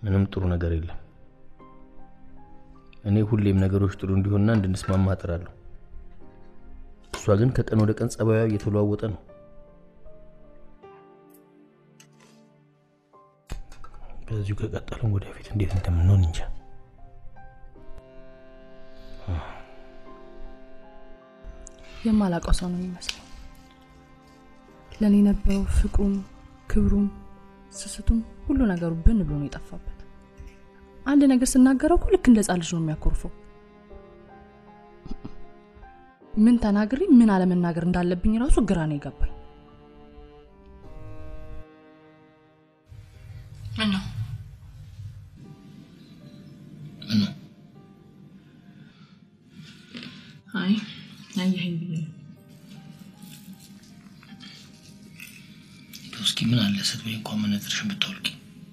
ምንም ጥሩ ነገር የለም እኔ ሁሌም ነገሮች ጥሩ እንዲሆንና እንድንስማማ አጥራለሁ እሷ ግን ከቀን ወደ ቀን ጸባዩ እየተለዋወጠ ነው በዚሁ ከቀጠልን ወደፊት እንዴት እንደምንሆን እንጃ የማላውቀው ሰው ነው የሚመስለው ለኔ ነበረው ፍቅሩም ክብሩም ስስቱም ሁሉ ነገሩ ብን ብሎ ነው የጠፋበት አንድ ነገር ስናገረው ሁሉ ልክ እንደ ጻል ልጅ ነው የሚያኮርፈው ምን ተናግሪ ምን አለመናገር እንዳለብኝ ራሱ ግራ ነው የገባኝ ምን ነው አይ አየኸኝ ብዬ እስኪ ምን አለ ስትበይ እንኳን መነጽርሽን ብታወልቂ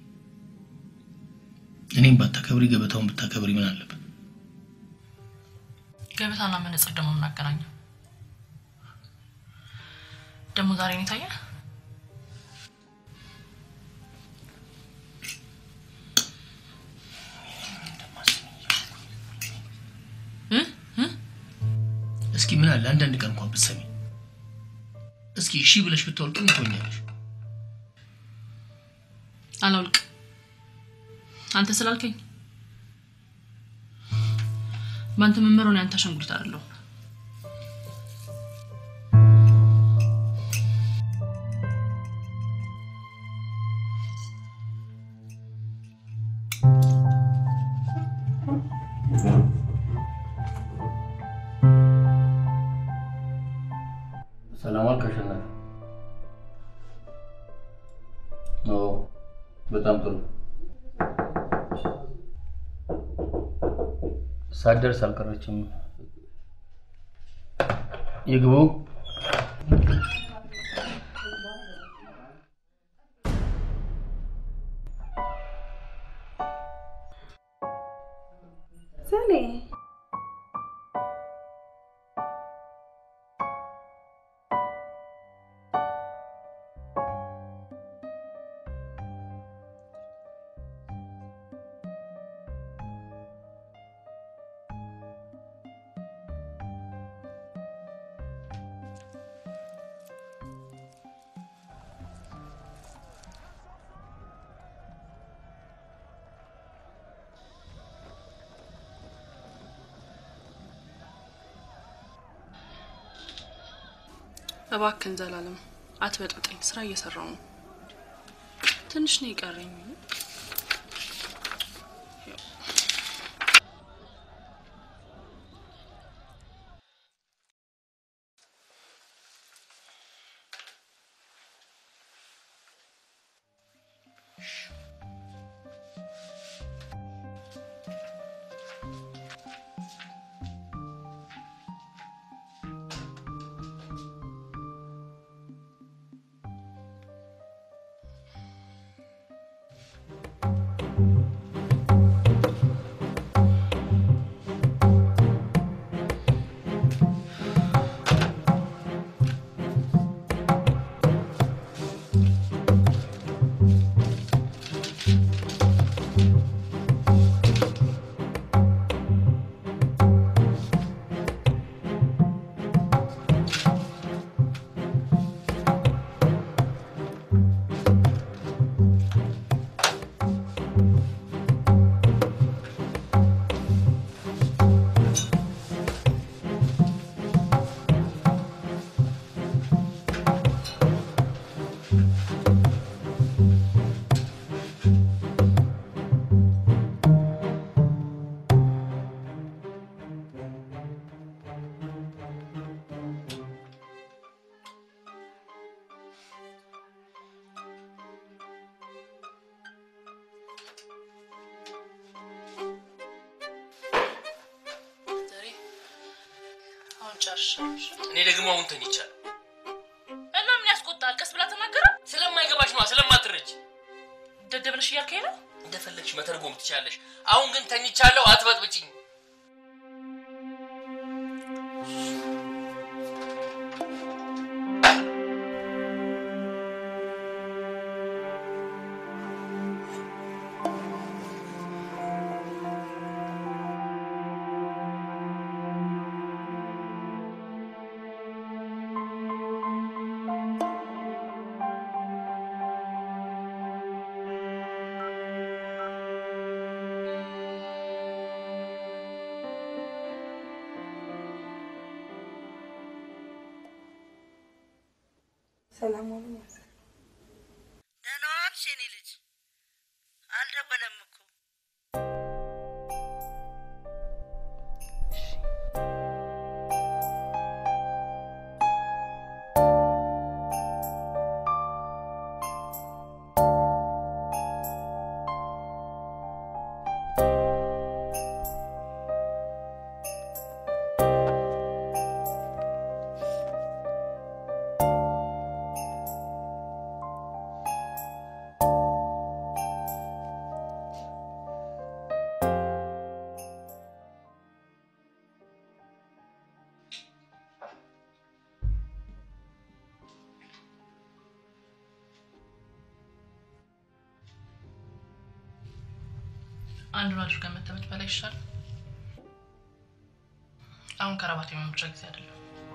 እኔም ባታከብሪ ገበታውን ብታከብሪ ምን አለበት ገበታና መነጽር ደሞ ምን አገናኘው ደሞ ዛሬ ነው ታየ እስኪ ምን አለ አንድ ቀን እንኳን ብትሰሚ እስኪ እሺ ብለሽ ብትወልቂ ምን ትሆኛለሽ አላውልቅ አንተ ስላልከኝ ማንተ መመረውን አንተ ሸንጉልት አይደለው ሰላም አልከሽና ነው በጣም ጥሩ ሳደርስ አልቀረችም ይግቡ ሰሌ እባክን ዘላለም አትበጥብጠኝ ስራ እየሰራው ነው ትንሽ ነው ይቀርኝ እኔ ደግሞ አሁን ተኝቻለሁ እና ምን ያስቆጣል ቀስ ብላ ተናገረ ስለማይገባሽ ነው ስለማትረጂ ደደብነሽ ያልከኝ ነው እንደፈለግሽ መተርጎም ትችያለሽ አሁን ግን ተኝቻለሁ አትበጥብጪኝ ሰላም ሁኑ። ደህና ዋልሽ የኔ ልጅ? አልደወለም እኮ። አንዱን አድርገን መተመት በላይ ይሻላል። አሁን ከረባት የመምጫ ጊዜ አይደለም።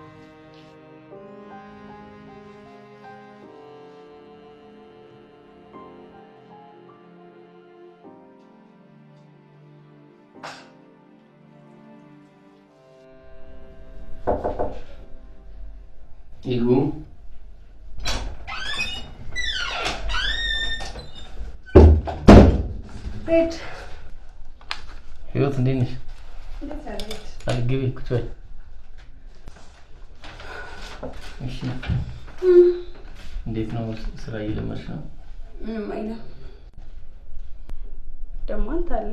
ይግቡ። ቤት ህይወት እንዴት ነሽ? እንዴት አለች? አልግቢ ቁጭ በይ። እሺ እንዴት ነው ስራ እየለመድሽ ነው? ምንም አይልም። ደግሞ አንተ አለ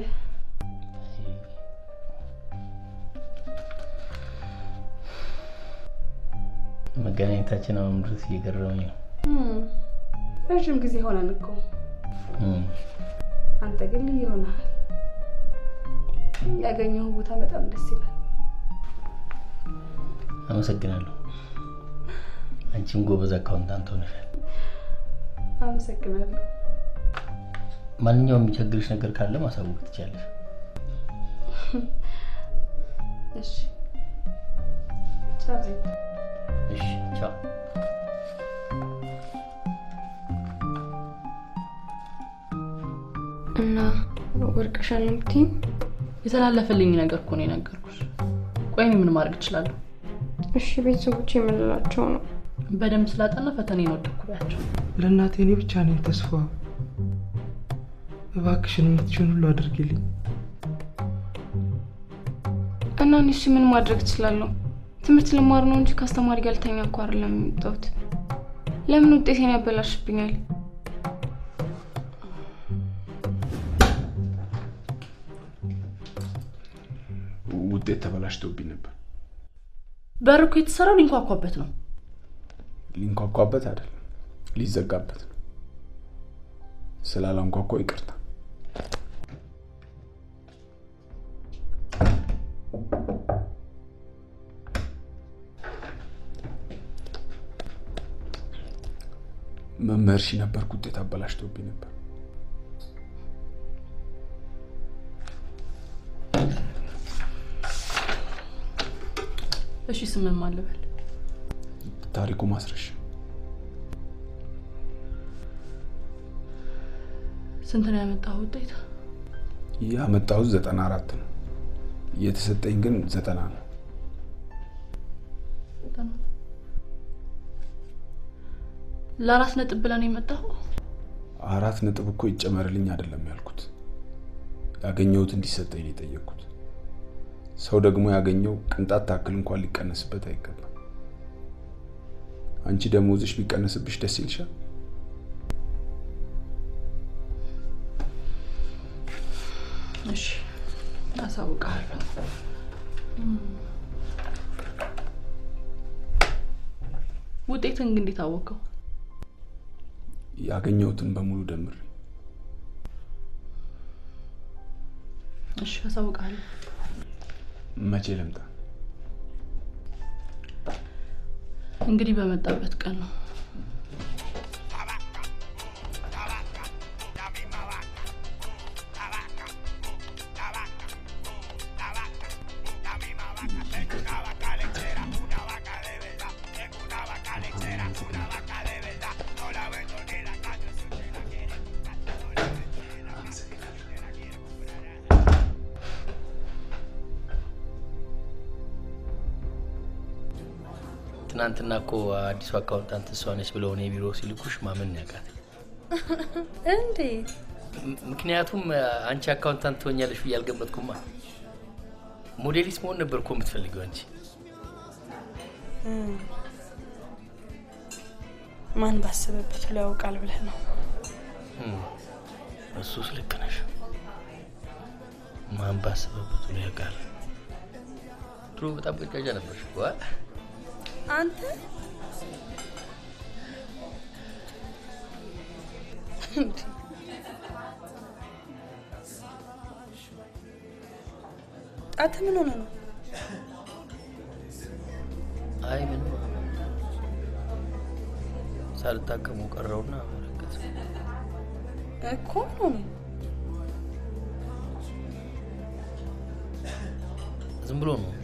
መገናኘታችን አሁን ድረስ እየገረመኝ ነው። ረጅም ጊዜ ሆነን እኮ። አንተ ግን ልዩ ሆነሃል። ያገኘው ቦታ በጣም ደስ ይላል። አመሰግናለሁ። አንቺም ጎበዝ አካውንታንት ሆነሻል። አመሰግናለሁ። ማንኛውም የሚቸግርሽ ነገር ካለ ማሳወቅ ትችያለሽ። እሺ ቻው። እሺ ቻው። እና ወርቅሻል እንትን የተላለፈልኝ ነገር እኮ ነው የነገርኩሽ። ቆይ ምን ማድረግ እችላለሁ? እሺ ቤተሰቦቼ የምንላቸው ነው። በደንብ ስላጠና ፈተናዬን ወደኩባቸው። ለእናቴ እኔ ብቻ ነኝ ተስፋ። እባክሽን የምትችይውን ሁሉ አድርጊልኝ። እና እኔስ ምን ማድረግ እችላለሁ? ትምህርት ልማር ነው እንጂ ካስተማሪ ጋር ልተኛ እኮ አይደለም የምጠውት። ለምን ውጤቴን ያበላሽብኛል? ውጤት ተበላሽቶብኝ ነበር። በርኩ የተሰራው ሊንኳኳበት ነው። ሊንኳኳበት አይደለም፣ ሊዘጋበት ነው። ስላላንኳኳ ይቅርታ። መምህር ሺ ነበር ውጤት አበላሽቶብኝ ነበር። እሺ ስምን ማን ልበል? ታሪኩ ማስረሻ። ስንት ነው ያመጣው ውጤት? ያመጣው 94 ነው። የተሰጠኝ ግን 90 ነው። ለአራት ነጥብ ብለን የመጣው 4 ነጥብ እኮ ይጨመርልኝ አይደለም ያልኩት። ያገኘሁት እንዲሰጠኝ ነው የጠየቅኩት። ሰው ደግሞ ያገኘው ቅንጣት ታክል እንኳን ሊቀነስበት አይገባም። አንቺ ደሞዝሽ ቢቀነስብሽ ደስ ይልሻል? እሺ አሳውቃለሁ። ውጤትን ግን እንዴት አወቀው? ያገኘሁትን በሙሉ ደምሬ። እሺ አሳውቃለሁ። መቼ ልምጣ? እንግዲህ በመጣበት ቀን ነው። ትናንትና እኮ አዲሱ አካውንታንት እሷ ነች ብለው እኔ ቢሮ ሲልኩሽ ማመን ያቃተኝ። እንዴት? ምክንያቱም አንቺ አካውንታንት ትሆኛለሽ ብዬ አልገመትኩማ። ሞዴሊስት መሆን ነበር እኮ የምትፈልጊው አንቺ። ማን ባሰበበት ብሎ ያውቃል ብለህ ነው? እሱስ ልክ ነሽ። ማን ባሰበበት ብሎ ያውቃል። ድሮ በጣም ቀጫጫ ነበርሽ እኮ አንተ። ጣት ምን ሆነ ነው? አይ ምን ሳልታከሙ ቀረውና አመለከት እኮ ነው። ዝም ብሎ ነው።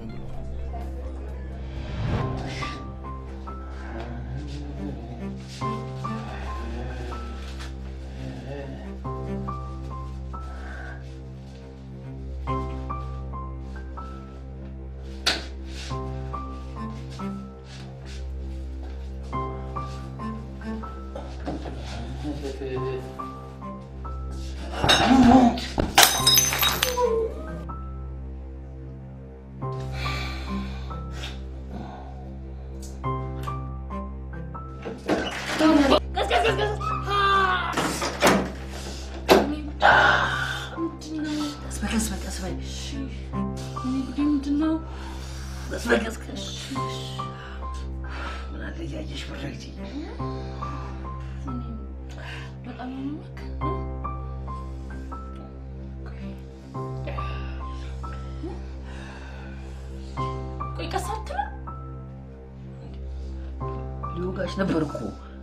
ሊወጋሽ ነበር እኮ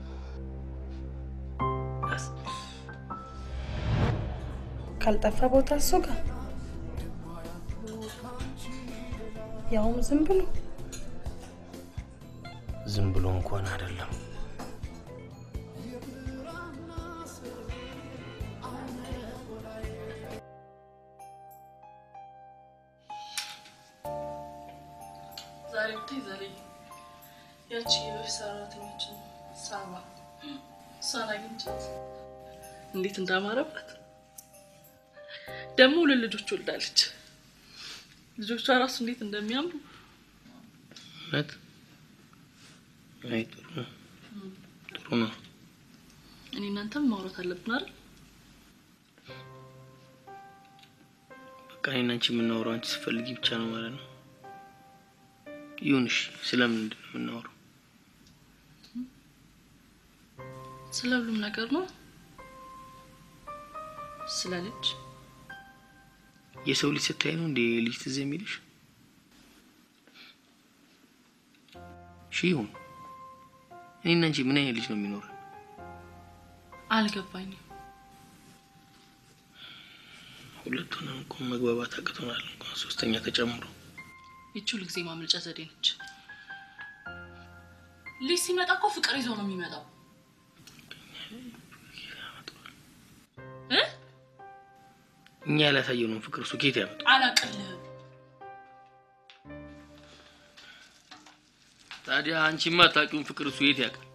ካልጠፋ ቦታ እሱ ጋር ያውም ዝም ብሎ እንኳን አይደለም። ዛሬ ያቺ ሰራተኞችን ሳባ ሳራ አግኝቻት እንዴት እንዳማረባት ደግሞ ለልጆች ወልዳለች። ልጆቿ ራሱ እንዴት እንደሚያምሩ ነት አይጥሩ ነው። እኔ እናንተም ማውራት አለብን አይደል? በቃ እኔና አንቺ የምናወራው አንቺ ስትፈልጊ ብቻ ነው ማለት ነው። ይሁንሽ። ስለምንድን ነው የምናወራው? ስለሁሉም ነገር ነው። ስለልጅ የሰው ልጅ ስታይ ነው እንዴ ልጅ ትዝ የሚልሽ? ሺሁን እኔና አንቺ ምን አይነት ልጅ ነው የሚኖር? አልገባኝም። ሁለቱንም እኮ መግባባት አቅቶናል። እንኳን ሶስተኛ ተጨምሮ ይቹል ጊዜ ማምለጫ ዘዴ ነች። ልጅ ሲመጣ እኮ ፍቅር ይዞ ነው የሚመጣው። እኛ ያላሳየነው ፍቅር እሱ ከየት ያመጣው? አላቅልህም። ታዲያ አንቺ ማታውቂውን ፍቅር እሱ የት ያውቃል?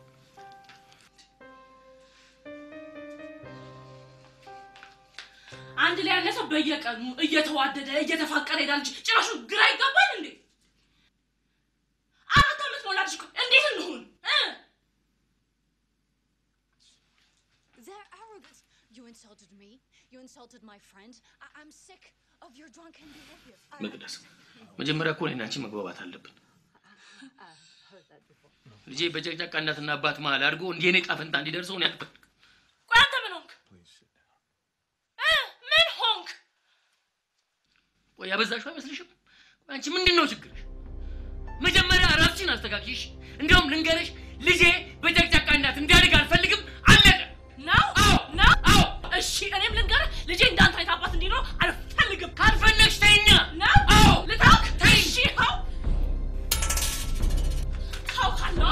አንድ ላይ ያለ ሰው በየቀኑ እየተዋደደ እየተፋቀረ ይዳል እንጂ ጭራሹ ግራ ይጋባል እንዴ? አራት አመት ሞላልሽ እኮ እንዴት እንሁን? You insulted me. You insulted my friend. I'm sick of your drunken behavior. መቅደስ መጀመሪያ እኮ እኔና አንቺ መግባባት አለብን። ልጄ በጨቅጫቃ እናትና አባት መሀል አድርጎ እንደኔ ጣፈንታ እንዲደርሰው ነው ያልኩት። ቆይ አንተ ምን ሆንክ? ምን ሆንክ? ቆይ ያበዛሽው አይመስልሽም? ቆይ አንቺ ምንድነው ችግርሽ? መጀመሪያ ራስሽን አስተካክልሽ። እንደውም ልንገርሽ ልጄ በጨቅጫቃ እናት እንዲያድግ አልፈልግም። አለቀ ነው? አዎ እሺ እኔም ልንገርህ ልጄ እንዳንተ አይነት አባት እንዲኖር አልፈልግም። ካልፈለግሽ ተይኛ። ነው? አዎ ልታውቅ እሺ አዎ ታውቃለህ።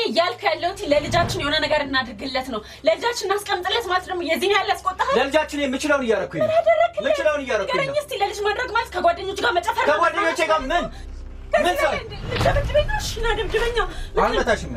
እያልክ ያለሁት ለልጃችን የሆነ ነገር እናድርግለት ነው። ለልጃችን እናስቀምጥለት ማለት ደግሞ የዚህን ያህል ያስቆጣሃል? ለልጃችን የምችለውን እያደረኩኝ ነው። የምችለውን እያደረኩኝ ነው። ገረኝ እስቲ ለልጅ ማድረግ ማለት ከጓደኞች ጋር መጨፈር ነው። ከጓደኞቼ ጋር ምን ሰው ደብድበኛ? እሺ ና ደብድበኛ። አልመታሽም።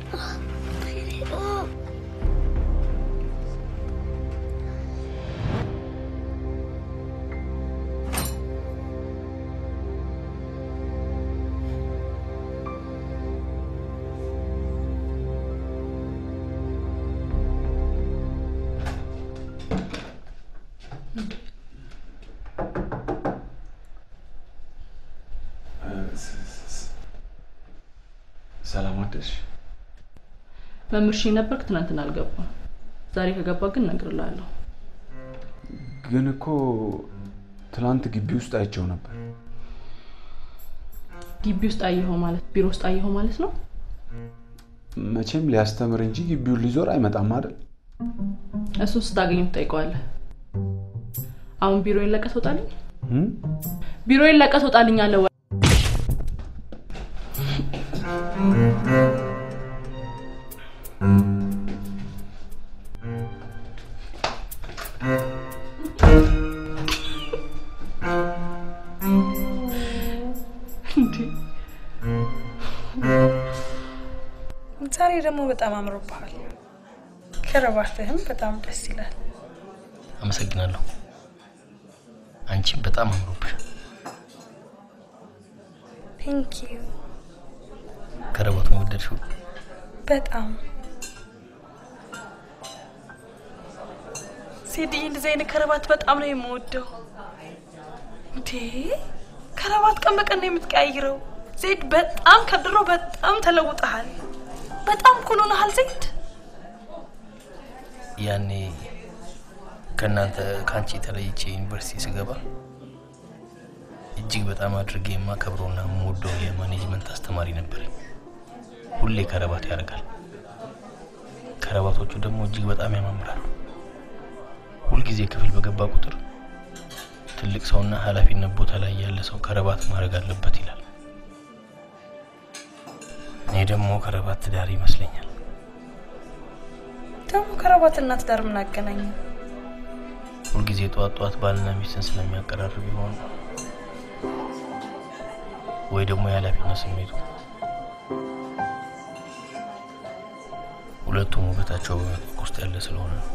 ሰላም አደርሽ። መምርሽ ነበርክ ትናንትና አልገባም። ዛሬ ከገባ ግን እነግርልሃለሁ። ግን እኮ ትናንት ግቢ ውስጥ አይቼው ነበር። ግቢ ውስጥ አየኸው ማለት ቢሮ ውስጥ አየኸው ማለት ነው? መቼም ሊያስተምር እንጂ ግቢውን ሊዞር አይመጣም አይደል? እሱን ስታገኘው ትጠይቀዋለህ። አሁን ቢሮዬን ለቀህ ትወጣልኝ? ቢሮዬን ለቀህ ትወጣልኝ አለ ወይ? ዛሬ ደግሞ በጣም አምሮብሃል። ከረባትህም በጣም ደስ ይላል። አመሰግናለሁ። አንቺም በጣም አምሮብሻል። ቴንክ ዩ። ከረባቱን ወደድሽው? በጣም ሲዲ እንደዚህ አይነት ከረባት በጣም ነው የምወደው። እንዴ ከረባት ቀን በቀን ነው የምትቀያይረው። ዜድ በጣም ከድሮ በጣም ተለውጠሃል። በጣም ኮሎናል ዜድ። ያኔ ከናንተ ካንቺ ተለይቼ ዩኒቨርሲቲ ስገባ እጅግ በጣም አድርጌ የማከብረውና የምወደው የማኔጅመንት አስተማሪ ነበረኝ። ሁሌ ከረባት ያደርጋል። ከረባቶቹ ደግሞ እጅግ በጣም ያማምራሉ። ሁልጊዜ ክፍል በገባ ቁጥር ትልቅ ሰውና ኃላፊነት ቦታ ላይ ያለ ሰው ከረባት ማድረግ አለበት ይላል። እኔ ደግሞ ከረባት ትዳር ይመስለኛል። ደግሞ ከረባትና ትዳር ምን አገናኘው? ሁልጊዜ ጧት ባልና ሚስትን ስለሚያቀራርብ ይሆን ወይ ደግሞ የኃላፊነት ስሜቱ ሁለቱም ውበታቸው በመጠቅ ውስጥ ያለ ስለሆነ ነው።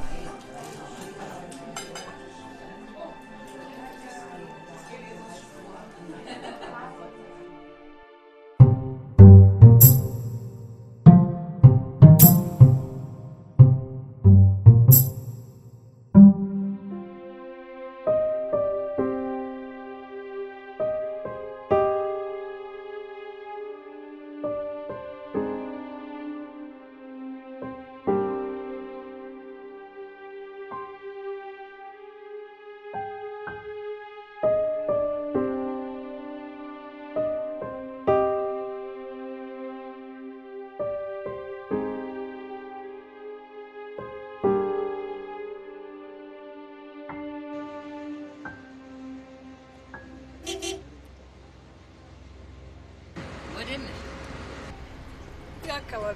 አካባቢ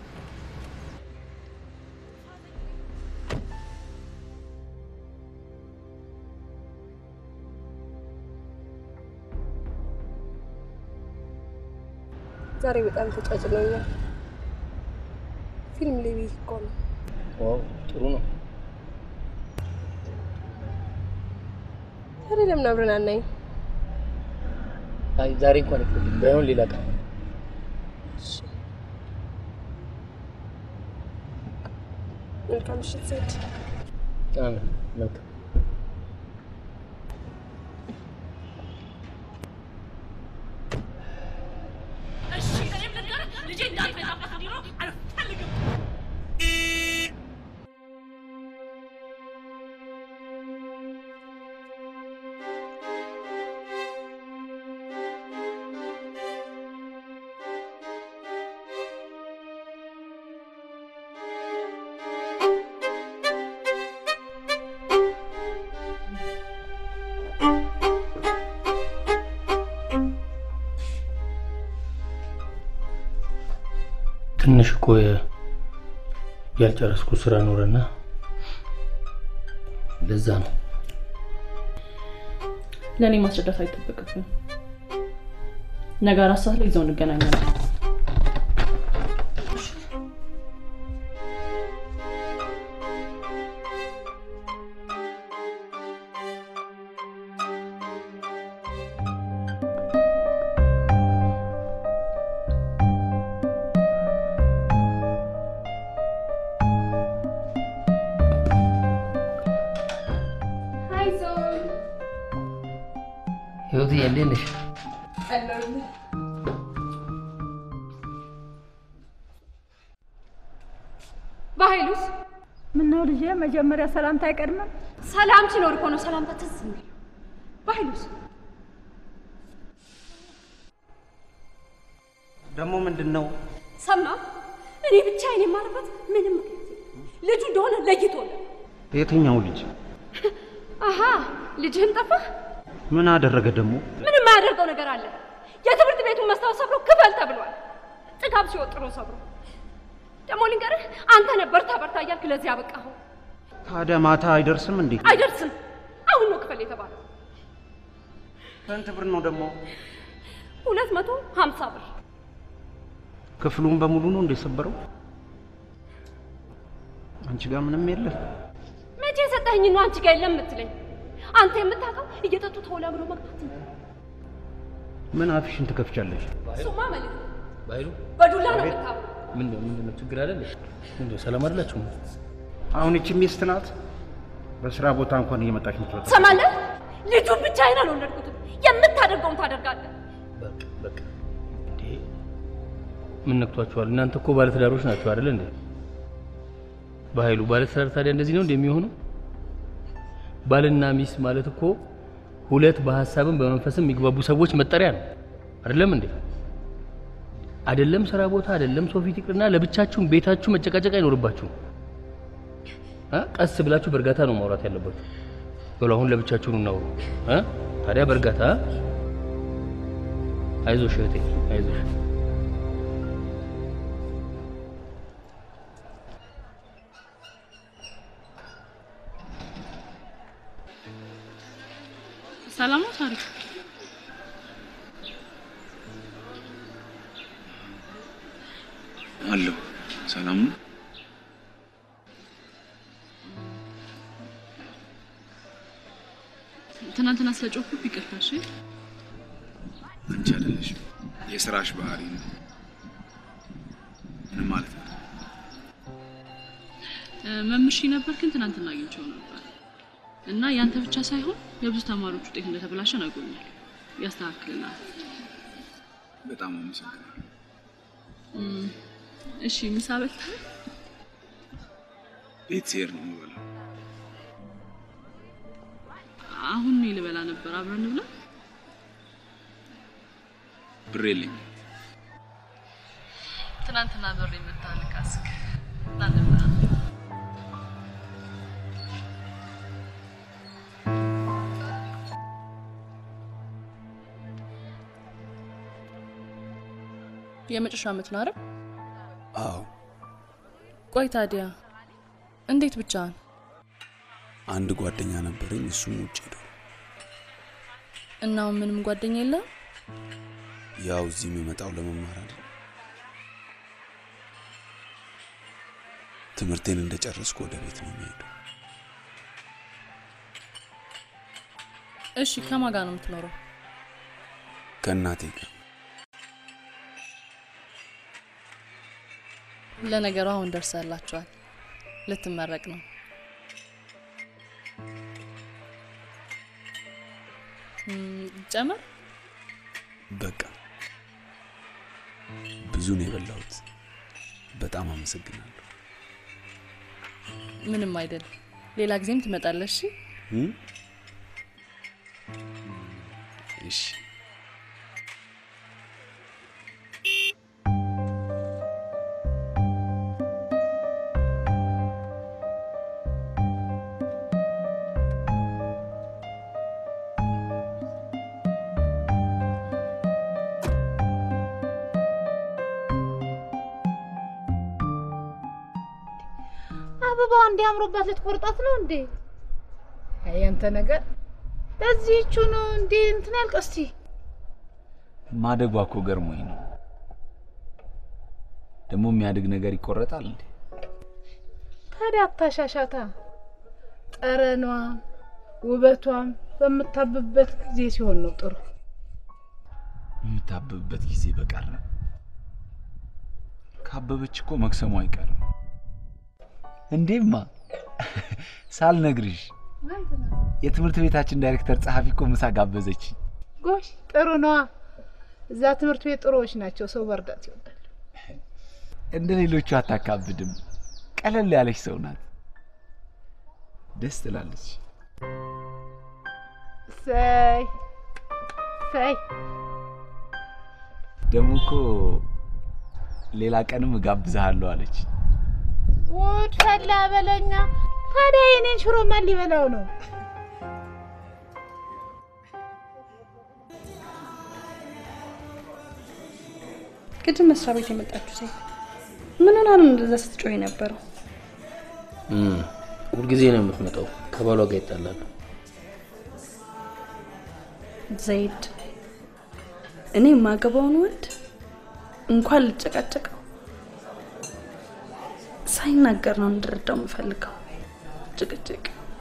ዛሬ በጣም ተጫጭሎኛል። ፊልም ሊቢ እኮ ነው። ዋው ጥሩ ነው። ዛሬ ለምን አብረን አናይም? አይ ዛሬ እንኳን አይደለም ባይሆን ሌላ ቀን። መልካም ምሽት ዜድ። አሜን። መልካም እሺ እኔም ልንገርህ ልጄ እንዳንተ የታባት እንዲኖር አልፈልግም። ትንሽ እኮ ያልጨረስኩት ስራ ኖረና ለዛ ነው። ለኔ ማስረዳት አይጠበቅብኝም። ነገ 4 ሰዓት ላይ እዛው እንገናኛለን። ህይወት እንዴት ነሽ? በኃይሉስ ምነው ልጄ መጀመሪያ ሰላምታ አይቀድምም? ሰላም ሲኖር እኮ ነው ሰላምታ ትዝ የሚል። በኃይሉስ ደግሞ ምንድነው? ሰማ እኔ ብቻዬን የማልበት ምንም ምክንያት ልጁ እንደሆነ ለይቶለ። የትኛው ልጅ? አሃ ልጅህን ጠፋህ? ምን አደረገ ደግሞ? ምንም የማያደርገው ነገር አለ። የትምህርት ቤቱን መስታወት ሰብሮ ክፈል ተብሏል። ጥጋብ ሲወጥሮ ሰብሮ ደግሞ ልንገርህ አንተ ነበር በርታ እያልክ ለዚህ ያበቃኸው። ታዲያ ማታ አይደርስም እንዴ? አይደርስም። አሁን ነው ክፈል የተባለው። ስንት ብር ነው ደግሞ? 250 ብር። ክፍሉን በሙሉ ነው እንደሰበረው? አንቺ ጋር ምንም የለም? መቼ ሰጠኸኝ ነው አንቺ ጋር የለም የምትለኝ? አንተ የምታውቀው እየጠጡ ተወላግሎ መግባት ነው። ምን አፍሽን ትከፍቻለሽ? ሱማ ማለት ባይሉ በዱላ ነው የምታውቀው። ምን ችግር አለ? ምን ሰላም አይደላችሁም? አሁን እቺ ሚስት ናት። በስራ ቦታ እንኳን እየመጣች ምትወጣ ሰማለህ? ልጁን ብቻዬን አልወለድኩትም። የምታደርገውን ታደርጋለህ። በቃ እንዴ ምን ነክቷችኋል? እናንተ እኮ ባለትዳሮች ናችሁ አይደል እንዴ? በኃይሉ ባለትዳር ታዲያ እንደዚህ ነው እንደሚሆነው? ባልና ሚስት ማለት እኮ ሁለት በሐሳብም በመንፈስም የሚግባቡ ሰዎች መጠሪያ ነው አይደለም እንዴ? አይደለም ስራ ቦታ አይደለም ሰው ፊት ይቅርና ለብቻችሁ ቤታችሁ መጨቃጨቅ አይኖርባችሁም። ቀስ ብላችሁ በእርጋታ ነው ማውራት ያለባችሁ። በሉ አሁን ለብቻችሁ ነው እናውሩ። ታዲያ በእርጋታ አይዞሽ እህቴ አይዞሽ። ሰላም ነው ታሪክ? አሎ ሰላም ነው? ትናንትና ስለጮህኩ ይቅርታ። እሺ አንቺ አይደለሽም የስራሽ ባህሪ ነው። ምን ማለት ነው? መምሽ ነበር ግን ትናንትና አግኝቼው ነበር እና ያንተ ብቻ ሳይሆን የብዙ ተማሪዎች ውጤት እንደተበላሸ ነግሮኛል። ያስተካክልናል። በጣም አመሰግናለሁ። እሺ ምሳ በልተህ? ቤት ስሄድ ነው የምበላው። አሁን ነው ልበላ ነበር። አብረን እንብላ። ብር የለኝም። ትናንትና ብር የምታልካስክ ታንብራ የመጨረሻ ዓመት ነው አይደል? አዎ። ቆይ ታዲያ እንዴት ብቻህን? አንድ ጓደኛ ነበረኝ፣ እሱም ውጭ ሄዶ። እና ምንም ጓደኛ የለም? ያው እዚህ የመጣው ለመማር አይደል? ትምህርቴን እንደጨረስኩ ወደ ቤት ነው የምሄደው። እሺ ከማን ጋር ነው የምትኖረው? ከእናቴ ጋር። ለነገሩ አሁን ደርሰላችኋል። ልትመረቅ ነው። ጨመር በቃ ብዙ ነው የበላሁት። በጣም አመሰግናለሁ። ምንም አይደል። ሌላ ጊዜም ትመጣለሽ። እሺ አበባው እንዲያምሩባት ልትቆርጣት ነው እንዴ? ያንተ ነገር ለዚህቹ ነው እንዴ እንትን ያልከው? እስቲ ማደጓ እኮ ገርሞኝ ነው። ደግሞ የሚያድግ ነገር ይቆረጣል እንዴ? ታዲያ አታሻሻታ። ጠረኗ ውበቷም በምታብብበት ጊዜ ሲሆን ነው ጥሩ። የምታብብበት ጊዜ በቀረ ካበበች እኮ መክሰሙ አይቀርም። እንዴማ ሳልነግርሽ የትምህርት ቤታችን ዳይሬክተር ጸሐፊ እኮ ምሳ ጋበዘች። ጎሽ ጥሩ ነው። እዛ ትምህርት ቤት ጥሩዎች ናቸው። ሰው በርዳት ይወዳል። እንደ ሌሎቹ አታካብድም። ቀለል ያለች ሰው ናት። ደስ ትላለች። ሳይ ደግሞ እኮ ሌላ ቀንም ጋብዛለሁ አለች። ወድ ፈላ በለኛ። ታዲያ የኔን ሽሮ ማን ሊበላው ነው? ቅድም መስሪያ ቤት የመጣችሁ ሴት ምን ሆና ነው እንደዛ ስትጮይ ነበረው? ሁልጊዜ ነው የምትመጣው። ከባሏ ጋር ይጣላሉ። ዘይድ እኔ ማገባውን ወንድ እንኳን ልጨቃጨቀው ሳይናገር ነው እንድረዳው የምፈልገው። ጭቅጭቅ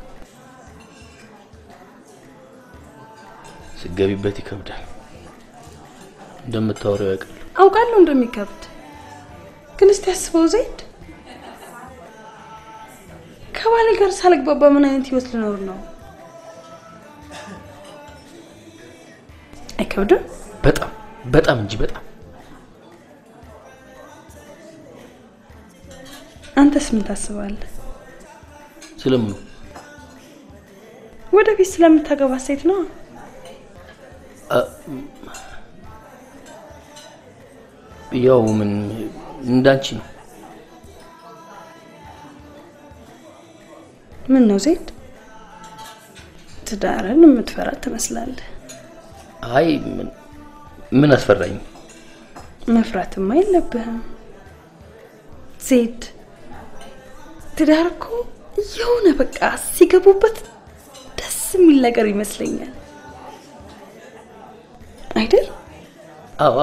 ስገቢበት ይከብዳል። እንደምታወራው ያውቃል። አውቃለሁ እንደሚከብድ። ግን እስቲ አስበው ዘይድ፣ ከባሌ ጋር ሳልግባባ ምን አይነት ህይወት ልኖር ነው? አይከብድም? በጣም በጣም እንጂ በጣም። አንተስ ምን ታስባለህ? ስለምን? ወደፊት ስለምታገባ ሴት ነው። ያው ምን እንዳንቺ ነው። ምን ነው ዘይድ? ትዳርን የምትፈራ ትመስላለህ። አይ ምን አስፈራኝ? መፍራትም አይለብህም ዘይድ። ትዳር እኮ የሆነ በቃ ሲገቡበት ደስ የሚል ነገር ይመስለኛል አይደል? አዎ።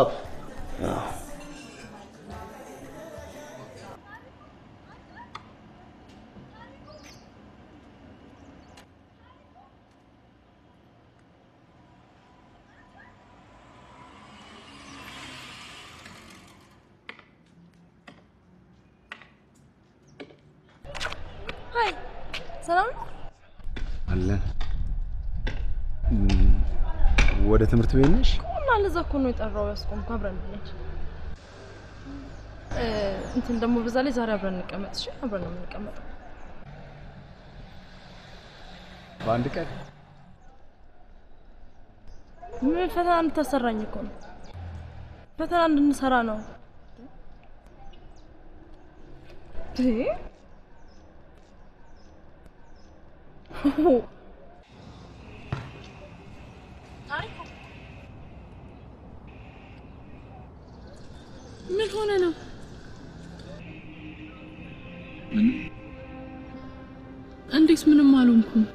ሰላም አለ። ወደ ትምህርት ቤት ነሽ? እና ለዛ እኮ ነው የጠራው። ያስቆምኩ አብረን ነች። እንትን ደግሞ በዛ ላይ ዛሬ አብረን እንቀመጥ። እሺ አብረን ነው የምንቀመጠው። በአንድ ቀን ምን ፈተና እንድታሰራኝ እኮ ነው። ፈተና እንድንሰራ ነው። ምን ሆነ ነው? እንዴት ምንም አልሆንኩም?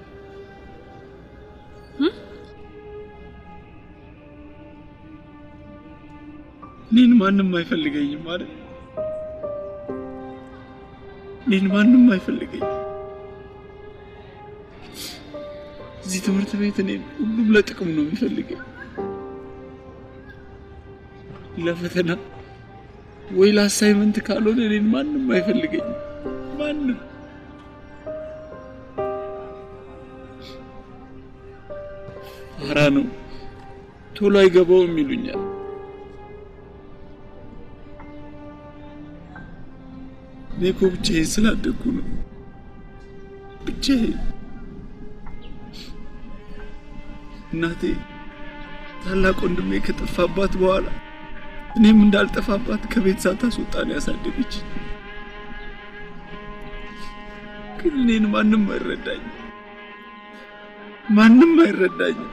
እኔን ማንም አይፈልገኝም ማለት እኔን ማንም አይፈልገኝም። እዚህ ትምህርት ቤት እኔን ሁሉም ለጥቅም ነው የሚፈልገኝ። ለፈተና ወይ ለአሳይመንት ካልሆነ እኔን ማንም አይፈልገኝም። ማንም ፋራ ነው፣ ቶሎ አይገባውም ይሉኛል። እኔ እኮ ብቻዬን ስላደግኩ ነው። ብቻዬን እናቴ ታላቅ ወንድሜ ከጠፋባት በኋላ እኔም እንዳልጠፋባት ከቤት ሳታስወጣ ነው ያሳደገች። ግን እኔን ማንም አይረዳኝም። ማንም አይረዳኝም።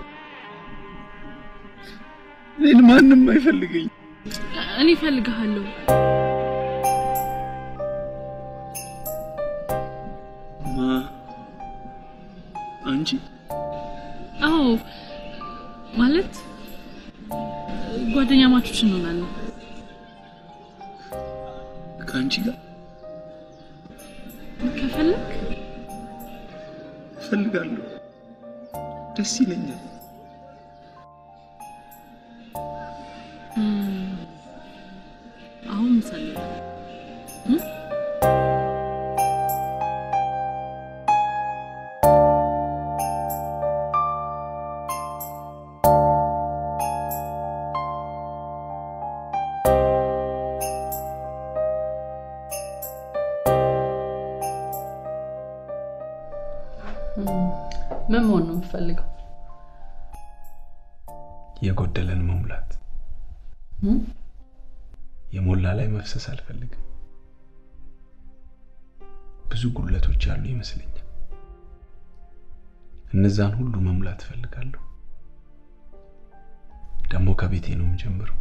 እኔን ማንም አይፈልገኝም። እኔ እፈልግሃለሁ። ከአንቺ ጋር ከፈለክ እፈልጋለሁ። ደስ ይለኛል። አሁን ሰለለ ምን መሆን ነው የምፈልገው? የጎደለን መሙላት። የሞላ ላይ መፍሰስ አልፈልግም። ብዙ ጉድለቶች አሉ ይመስለኛል። እነዛን ሁሉ መሙላት ፈልጋለሁ። ደግሞ ከቤቴ ነው የምጀምረው።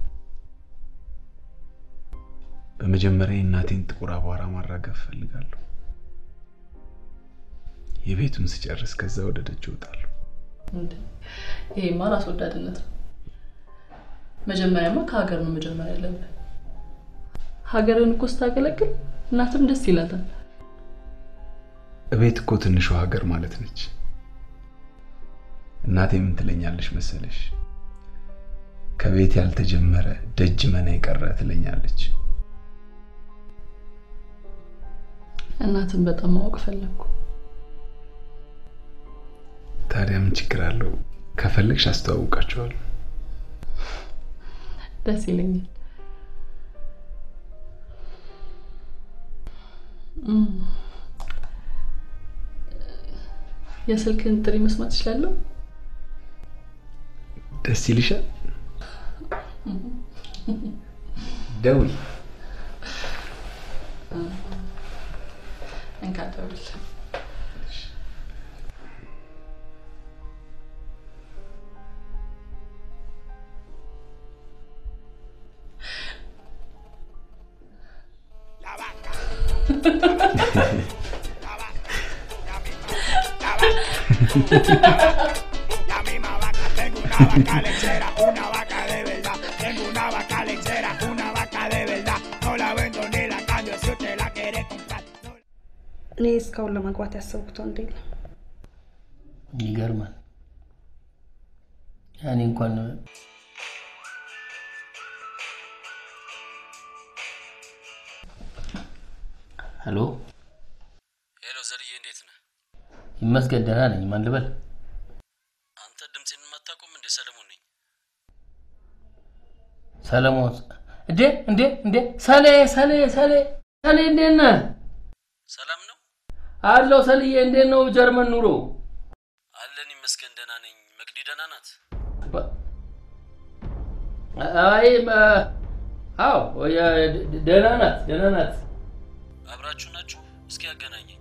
በመጀመሪያ እናቴን ጥቁር አቧራ ማራገፍ ፈልጋለሁ። የቤቱን ስጨርስ ከዛ ወደ ደጅ እወጣለሁ። ይሄ ማራስ ወዳድነት ነው። መጀመሪያማ ከሀገር ነው መጀመሪያ ያለብህ። ሀገርን እኮ ስታገለግል እናትም ደስ ይላታል። እቤት እኮ ትንሿ ሀገር ማለት ነች። እናቴ ምን ትለኛለች መሰለሽ? ከቤት ያልተጀመረ ደጅ መና ይቀረ ትለኛለች። እናትን በጣም ማወቅ ፈለኩ። ታዲያ ምን ችግር አለው? ከፈለግሽ አስተዋውቃቸዋለሁ። ደስ ይለኛል። የስልክን ጥሪ መስማት ይችላልው? ደስ ይልሻል? ደውል። እንካደውል። La misma vaca, tengo una vaca lechera, una vaca de verdad. Tengo una vaca lechera, una vaca de verdad. No la vendo ni la cambio si usted la quiere comprar. እኔ እስካሁን ለማግባት ያሰብኩት ወንድ የለም። ይገርማል። ያኔ እንኳን ሄሎ ሄሎ፣ ዘርዬ እንዴት ነህ? ይመስገን ደህና ነኝ። ማን ልበል? አንተ ድምጽን ማታቆም እንደ ሰለሞን ነኝ። ሰለሞን እንዴ ሰሌ እንዴት ነህ? ሰላም ነው አለው። ሰልዬ እንዴት ነው ጀርመን ኑሮ? አለን ይመስገን ደህና ነኝ። መቅዲ ደህና ናት? አይ አዎ ደህና ናት። አብራችሁ ናችሁ? እስኪ ያገናኘኝ።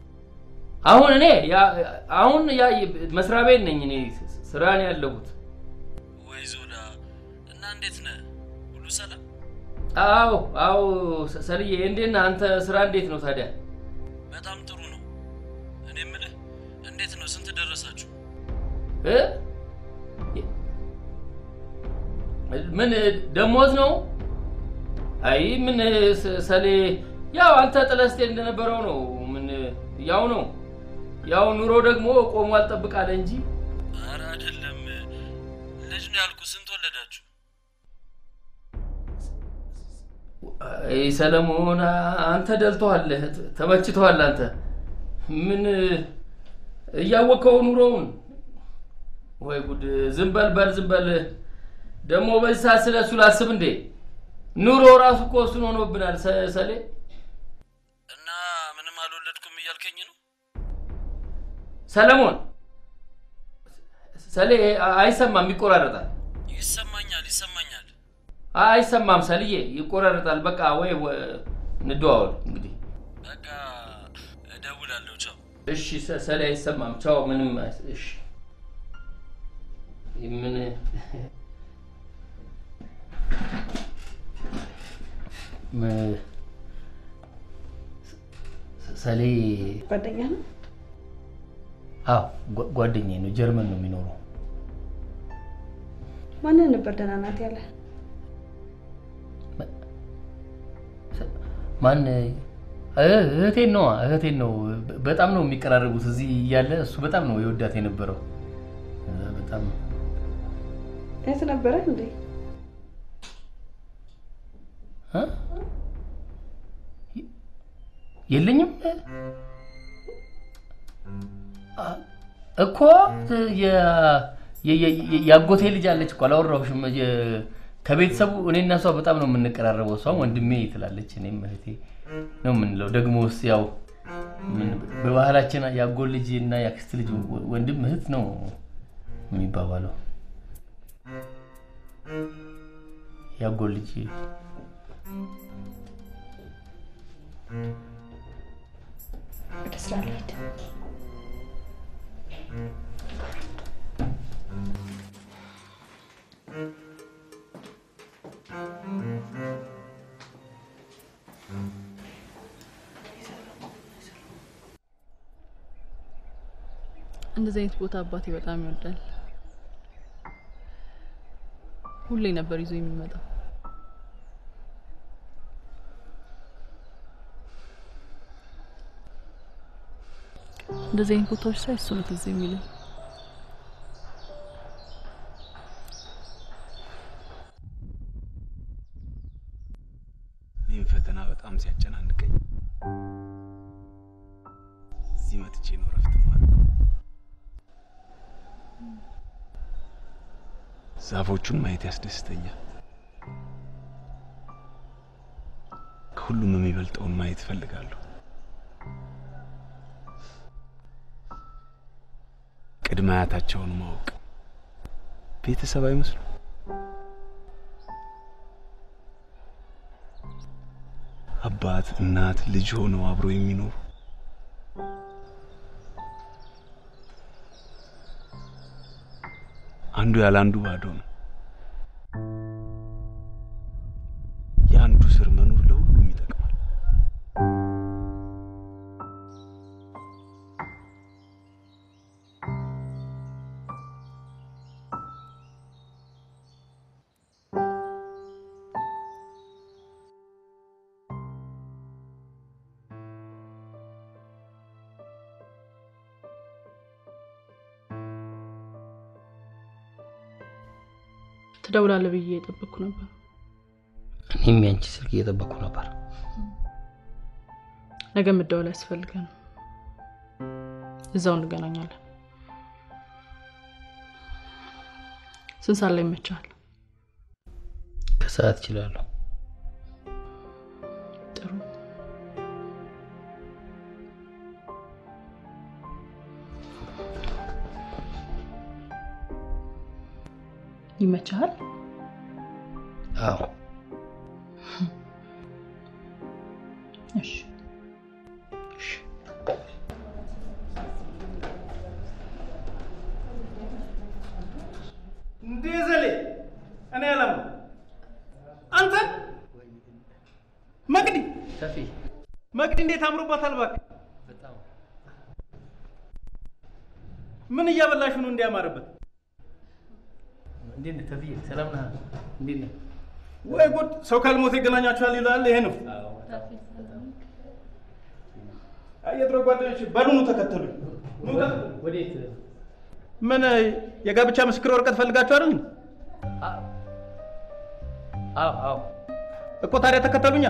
አሁን ያ መስሪያ ቤት ነኝ እኔ ስራ ነው ያለሁት። ወይ ዞላ እና እንዴት ነህ? ሁሉ ሰላም? አዎ ሰልዬ እንዴት ነህ አንተ? ስራ እንዴት ነው ታዲያ? በጣም ጥሩ ነው። እኔ የምልህ እንዴት ነው? ስንት ደረሳችሁ? ምን ደሞዝ ነው? አይ ምን ሰሌ ያው አንተ ጥለስቴ እንደነበረው ነው። ምን ያው ነው። ያው ኑሮ ደግሞ ቆሞ አልጠብቃለ እንጂ። ኧረ አይደለም ልጅ ነው ያልኩ። ስንት ወለዳችሁ? አይ ሰለሞን አንተ ደልቶሃል፣ ተመችቶሃል አንተ። ምን እያወቀው ኑሮውን? ወይ ጉድ! ዝም በል ደግሞ በዛ ስለሱ ላስብ እንዴ? ኑሮ ራሱ እኮ እሱን ሆኖብናል ሰሌ። እና ምንም አልወለድኩም እያልከኝ ነው? ሰለሞን ሰሌ አይሰማም፣ ይቆራረጣል። ይሰማኛል። አይሰማም ሰልዬ፣ ይቆራረጣል። በቃ ወይ እንደዋወል እንግዲህ። በቃ እደውላለሁ። ቻው። እሺ ሰሌ አይሰማም። ቻው። ምንም እሺ። ምን ሰሌ ጓደኛ ነው? አዎ ጓደኛዬ ነው። ጀርመን ነው የሚኖረው። ማንን ነበር ደህና ናት ያለ? ማን እህቴን ነው በጣም ነው የሚቀራረቡት እዚህ እያለ እሱ በጣም ነው ይወዳት የነበረው በጣም እህት ነበረ እንዴ የለኝም እኮ ያጎቴ ልጅ አለች እኮ አላወራሁሽም ከቤተሰቡ እኔና እሷ በጣም ነው የምንቀራረበው እሷም ወንድሜ ትላለች እኔም እህቴ ነው የምንለው ደግሞስ ያው በባህላችን ያጎት ልጅ እና ያክስት ልጅ ወንድም እህት ነው የሚባባለው ያጎት ልጅ ተስራለች እንደዚህ አይነት ቦታ አባቴ በጣም ይወዳል ሁሌ ነበር ይዞ የሚመጣው እንደዚህ አይነት ቦታዎች ሳይ እሱ ነው ትዝ የሚለኝ እኔም ፈተና በጣም ሲያጨናንቀኝ እዚህ መጥቼ ነው ረፍት ማለት ዛፎቹን ማየት ያስደስተኛል ከሁሉም የሚበልጠውን ማየት ፈልጋለሁ ቅድመ አያታቸውን ማወቅ ቤተሰብ አይመስሉ አባት እናት ልጅ ሆነው አብሮ የሚኖሩ አንዱ ያለ አንዱ ባዶ ነው የአንዱ ስር መኖር ለሁሉም ይጠቅማል ትደውላለህ ብዬ እየጠበቅኩ ነበር እኔም ያንቺ ስልክ እየጠበቅኩ ነበር ነገ መደወል ያስፈልጋል እዛው እንገናኛለን ስንት ሰዓት ላይ ይመቻል ከሰዓት እችላለሁ ጥሩ ይመቻል አዎ እሺ እንደዘለ እኔ አላም አንተ መቅዲ ሰፊ መቅዲ እንዴት አምሮባታል እባክህ በጣም ምን እያበላሽ ነው እንዲያማርበት እንዴት ተፊ ሰላም ነህ እንዴት ነህ ወይ ጉድ ሰው ካልሞተ ይገናኛችኋል ይላል ይሄ ነው አየድሮ ጓደኞች በሉኑ ተከተሉኝ ወዴት ምን የጋብቻ ምስክር ወረቀት ፈልጋችሁ አይደል አዎ እኮ ታዲያ ተከተሉኛ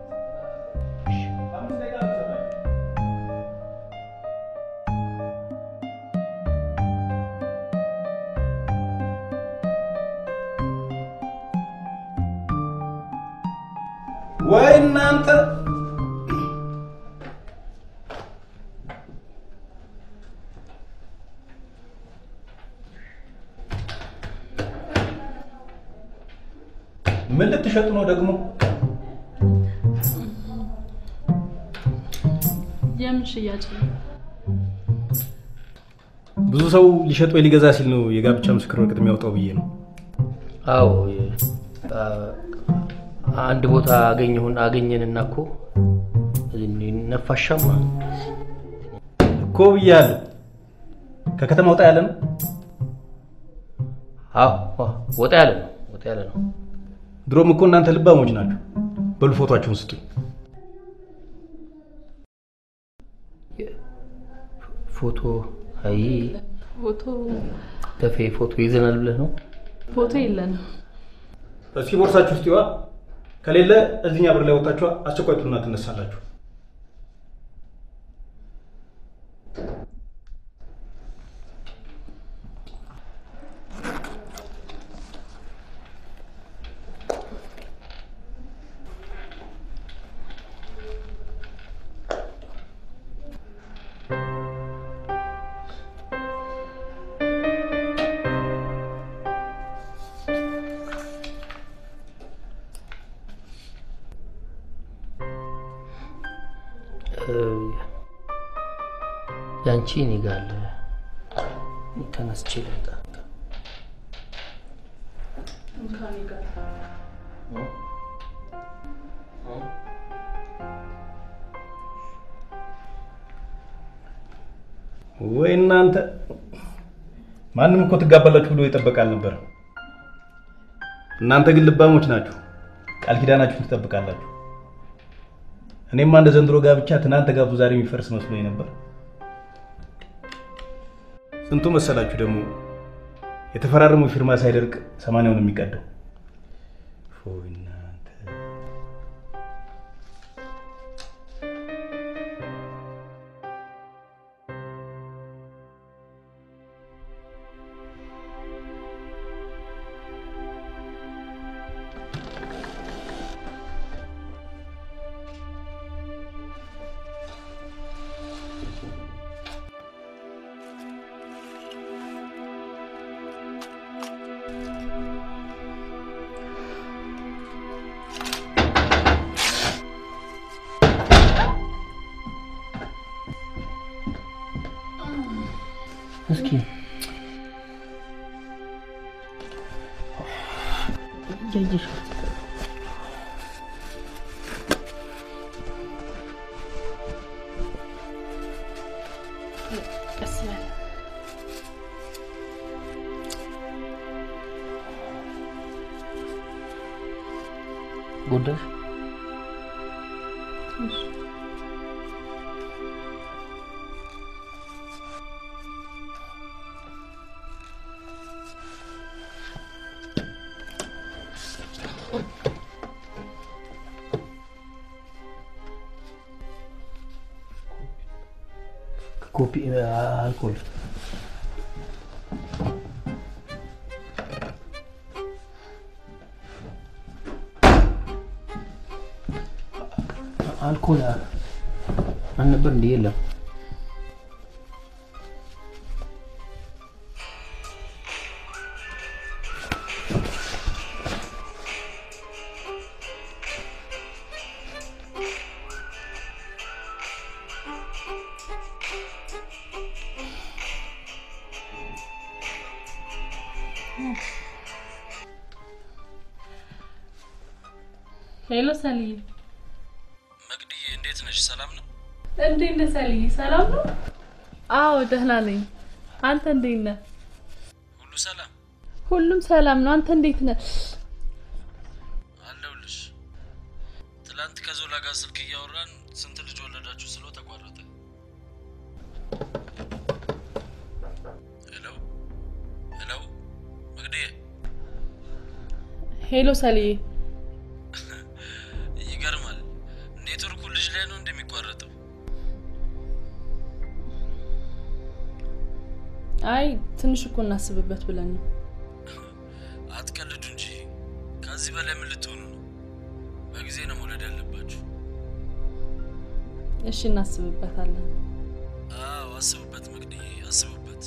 ወይ እናንተ ምን ልትሸጡ ነው ደግሞ የምን ሽያጭ ብዙ ሰው ሊሸጥ ወይ ሊገዛ ሲል ነው የጋብቻ ምስክር ወረቀት የሚያወጣው ብዬ ነው አዎ አንድ ቦታ አገኘንና እኮ ነፋሻማ እኮ ብያለሁ ከከተማ ወጣ ያለ ነው አዎ ወጣ ያለ ነው ድሮም እኮ እናንተ ልባሞች ናችሁ በሉ ፎቶአችሁን ስጡኝ ፎቶ አይ ፎቶ ተፌ ፎቶ ይዘናል ብለህ ነው? ፎቶ የለንም። እስኪ ቦርሳችሁ ውስጥ ይዋ ከሌለ እዚህኛ ብር ላይ ወጣችሁ አስቸኳይ ቱና ትነሳላችሁ። ያንቺ እኔ ጋር አለ ተነስቼ ልምጣ። እንካኔ ጋር ወይ እናንተ ማንም እኮ ትጋባላችሁ ብሎ ይጠበቃል ነበር። እናንተ ግን ልባሞች ናችሁ። ቃል ኪዳናችሁን ትጠብቃላችሁ። እኔማ እንደ ዘንድሮ ጋብቻ ትናንት ተጋብቶ ዛሬ የሚፈርስ መስሎኝ ነበር። ስንቱ መሰላችሁ ደግሞ የተፈራረመው ፊርማ ሳይደርቅ 80ውን የሚቀደው። ፎይ እናንተ እስኪ ያየሽ ቀስላል ጎዳሽ? ኮፒ አልኮል አልኮል አልነበር እንዴ? የለም ሄሎ ሰሊ። መቅድዬ እንዴት ነሽ? ሰላም ነው? እንዴት ነህ ሰሊ? ሰላም ነው? አዎ ደህና ነኝ። አንተ እንዴት ነህ? ሁሉ ሰላም? ሁሉም ሰላም ነው። አንተ እንዴት ነህ? አለሁልሽ። ትላንት ከዞላ ጋር ስልክ እያወራን ስንት ልጅ ወለዳችሁ ስለው ተቋረጠ። ሄሎ ሄሎ፣ መቅድዬ። ሄሎ ሰሊ። ይገርማል። ኔትወርኩ ልጅ ላይ ነው እንደሚቋረጠው። አይ ትንሽ እኮ እናስብበት ብለን ነው። አትቀልዱ እንጂ ከዚህ በላይ ምን ልትሆኑ ነው? በጊዜ ነው መውለድ ያለባችሁ። እሺ እናስብበታለን። አዎ አስቡበት መቅድዬ፣ አስቡበት።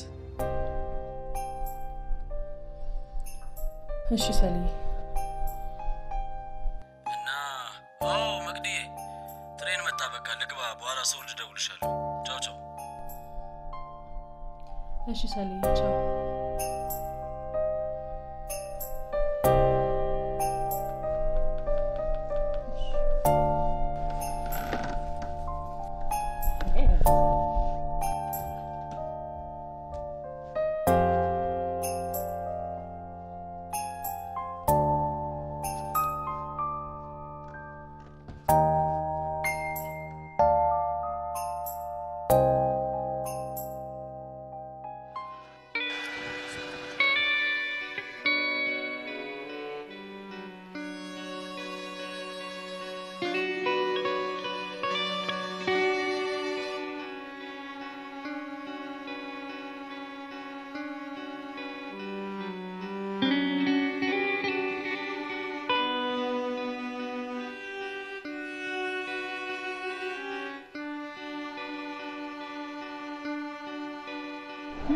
እሺ ሰሊ። እና አዎ መቅድዬ፣ ትሬን መጣ። በቃ ልግባ። በኋላ ሰው ልደውልሻለሁ። ቻው ቻው። እሺ ሰሊ፣ ቻው።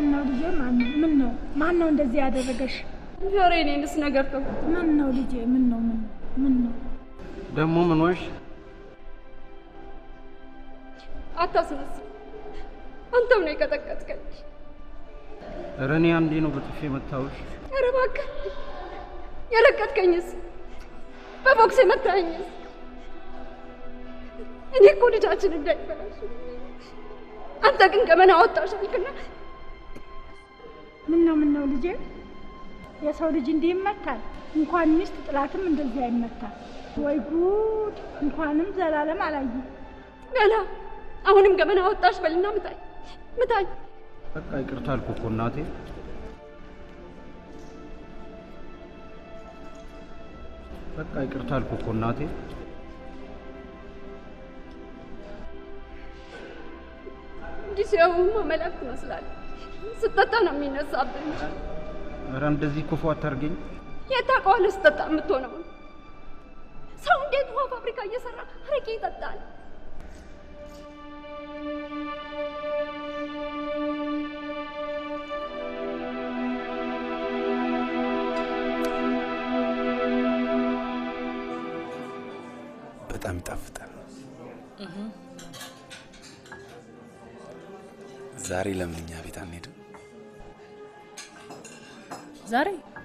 ምን ነው ልጄ? ማን ነው እንደዚህ ያደረገሽ? ዛሬ እኔንስ ነገር ተው። ምን ነው ልጄ? ምን ነው ደግሞ ምን ሆንሽ? አታስነስ። አንተም ነው የቀጠቀጥከኝ። ኧረ እኔ አንዴ ነው በጥፊ የመታሁሽ። ኧረ እባክህ የረገጥከኝስ? በቦክስ የመታኸኝስ? እኔ እኮ ልጃችን እንዳይበላሽ አንተ ግን ገመና አወጣሽ አልክና። ምን ነው ልጄ? የሰው ልጅ እንዲህ ይመታል? እንኳን ሚስት ጥላትም እንደዚህ አይመታል። ወይ ጉድ! እንኳንም ዘላለም አላየ። በላ አሁንም ገመና አወጣሽ። በልና ምታኝ። በቃ ይቅርታ አልኩ እኮ እናቴ። በቃ ይቅርታ አልኩ እኮ እናቴ። እንዲህ ሲያዩማ መላክ ትመስላለህ። ስትጠጣ ነው የሚነሳብህ። ኧረ እንደዚህ ክፉ አታርገኝ። የት ታውቀዋለህ ስትጠጣ የምትሆነው? ሰው እንዴት ውሃ ፋብሪካ እየሰራ አረቄ ይጠጣል? በጣም ይጣፍጣል። ዛሬ ለምን እኛ ቤት አንሄድም? ዛሬ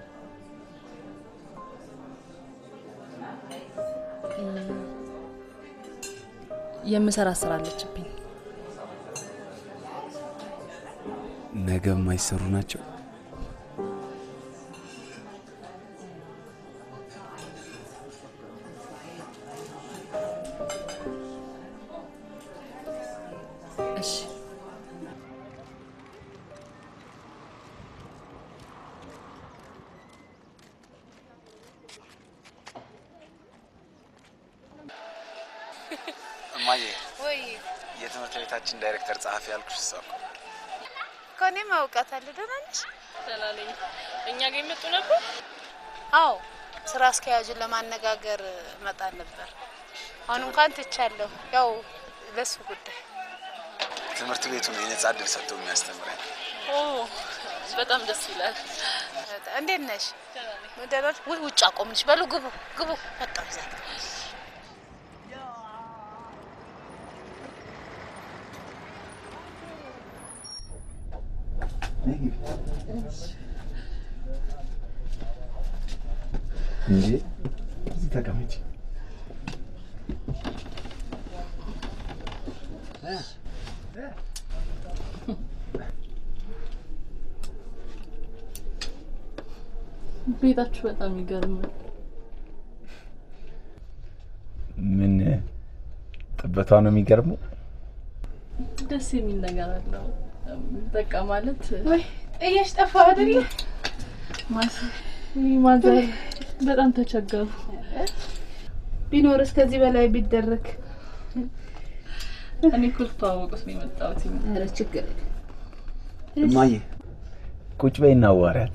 የምሰራ ስራ አለችብኝ። ነገ የማይሰሩ ናቸው። እሺ እማዬ፣ ወይ የትምህርት ቤታችን ዳይሬክተር ጸሐፊ ያልኩሽ እሷ እኮ እኔም አውቃታለሁ። ደህና ነሽ? ደህና ነኝ። እኛ ጋር ይመጡ ነበር? አዎ፣ ስራ አስኪያጁን ለማነጋገር መጣ ነበር። አሁን እንኳን ትቻለሁ፣ ያው ለሱ ጉዳይ። ትምህርት ቤቱን የነጻ እድል ሰጥቶ የሚያስተምረን። ኦ በጣም ደስ ይላል። እንዴት ነሽ? ደህና ነሽ? ውጭ አቆምንሽ። በሉ ግቡ። በጣም ዛት እንጂ እዚህ ተቀመጪ። ቤታችሁ በጣም ይገርማል። ምን ጥበቷ ነው የሚገርመው? ደስ የሚል ነገር አለው። በቃ ማለት ወይ እየሽ ጠፋ አይደል? ማዘር በጣም ተቸገሩ። ቢኖርስ ከዚህ በላይ ቢደረግ። እኔ እኮ ልተዋወቅሽ ነው የመጣሁት። ኧረ ችግር እማዬ ቁጭ በይና አዋሪያት።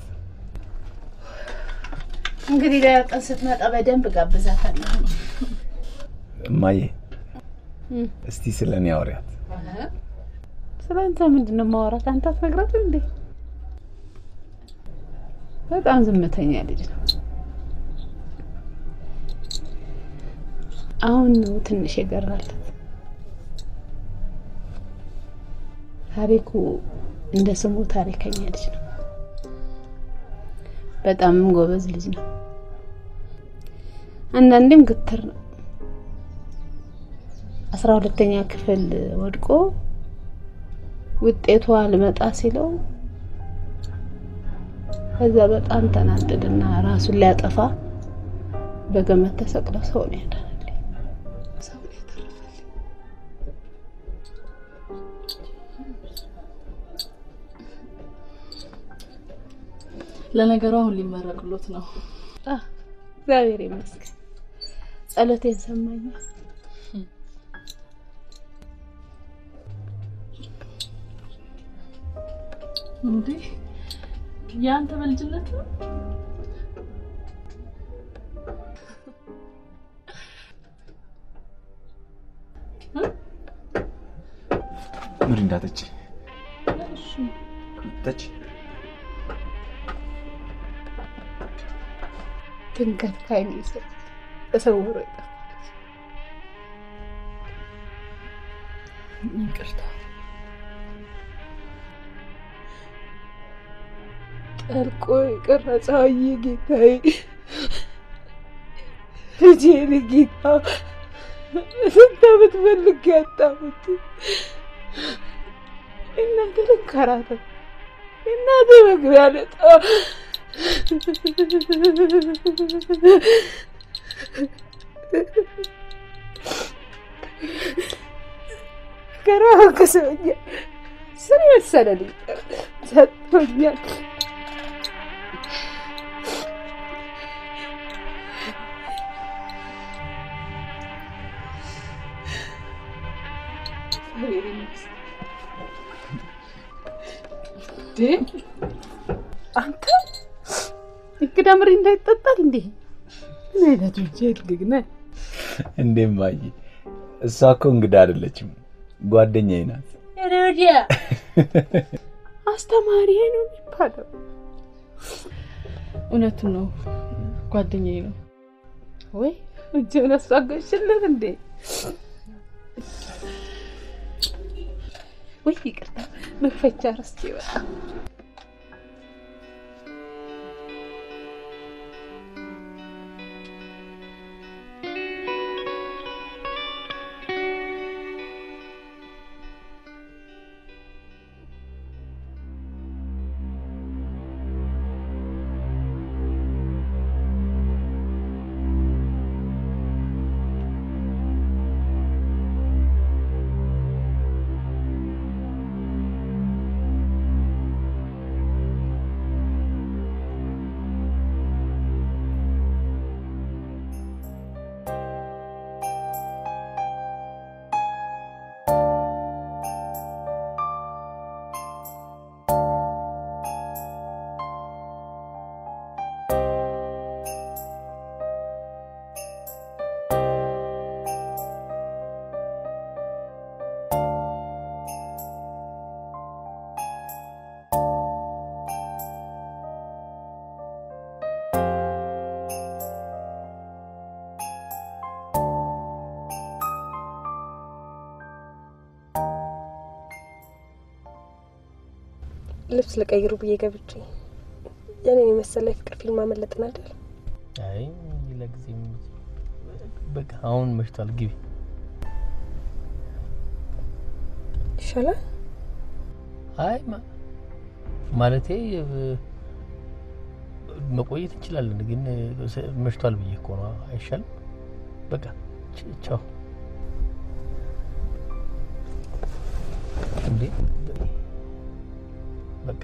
እንግዲህ ለቀን ስትመጣ በደንብ ጋብዛታለሁ። እማዬ እስቲ ስለኔ አውሪያት። ስለአንተ ምንድነው ማውራት? አንተ አትነግራትም እንዴ? በጣም ዝምተኛ ልጅ ነው። አሁን ነው ትንሽ የገራላት። ታሪኩ እንደ ስሙ ታሪከኛ ልጅ ነው። በጣም ጎበዝ ልጅ ነው። አንዳንዴም ግትር ነው። 12ኛ ክፍል ወድቆ ውጤቷ አልመጣ ሲለው ከዛ በጣም ተናደደና ራሱን ሊያጠፋ በገመድ ተሰቅሎ ሰው ነው ያዳነልኝ። ሰው ነው ያተረፈልኝ። ለነገሩ አሁን ሊመረቅሎት ነው። እግዚአብሔር ይመስገን። ጸሎቴን ሰማኝ። እንዴ ያንተ በልጅነት ነው? ምሪንዳ ጠጪ። ጠጪ። ድንገት ከዓይኔ ስር ተሰውሮ ይጠፋል። ይቅርታ። ጠልቆ የቀረጸው ጌታዬ፣ ልጄን ጌታ ስንት ዓመት ፈልጌ ያጣሁት እናቴ ልንከራተት እናቴ መግቢያ ነጣ ገራህ ከሰውኛ ስር የመሰለልኝ ሰጥቶኛል። አንተ እንግዳ ምሪ እንዳይጠጣል እንዴ? ምን አይነቱ ጀግግ ነህ እንዴ? ማይ እሷ እኮ እንግዳ አይደለችም፣ ጓደኛዬ ናት። ረዲያ አስተማሪ ነው የሚባለው። እውነቱን ነው፣ ጓደኛዬ ነው። ወይ እጅን አሳገሽለት እንዴ? ወይ ይቅርታ፣ መክፈቻ ረስቼ በቃ ልብስ ለቀይሩ ብዬ ገብቼ ያኔ የመሰለ ፍቅር ፊልም አመለጥን አይደል? አይ ለጊዜው በቃ አሁን መሽቷል፣ ግቢ ይሻላል። አይ ማለቴ መቆየት እንችላለን፣ ግን መሽቷል ብዬ እኮ ነው። አይሻልም? በቃ ቻው። እንዴ በቃ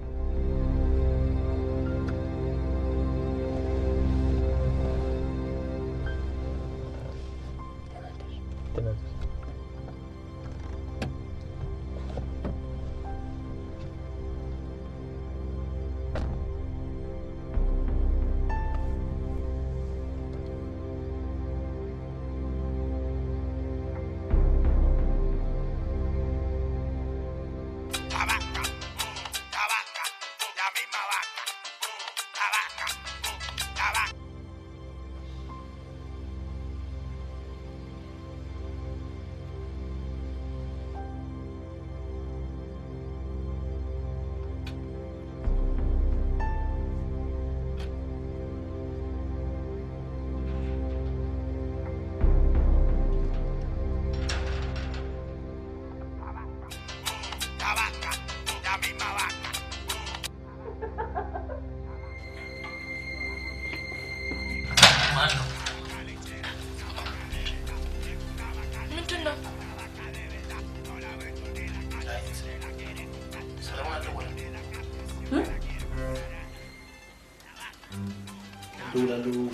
Lalu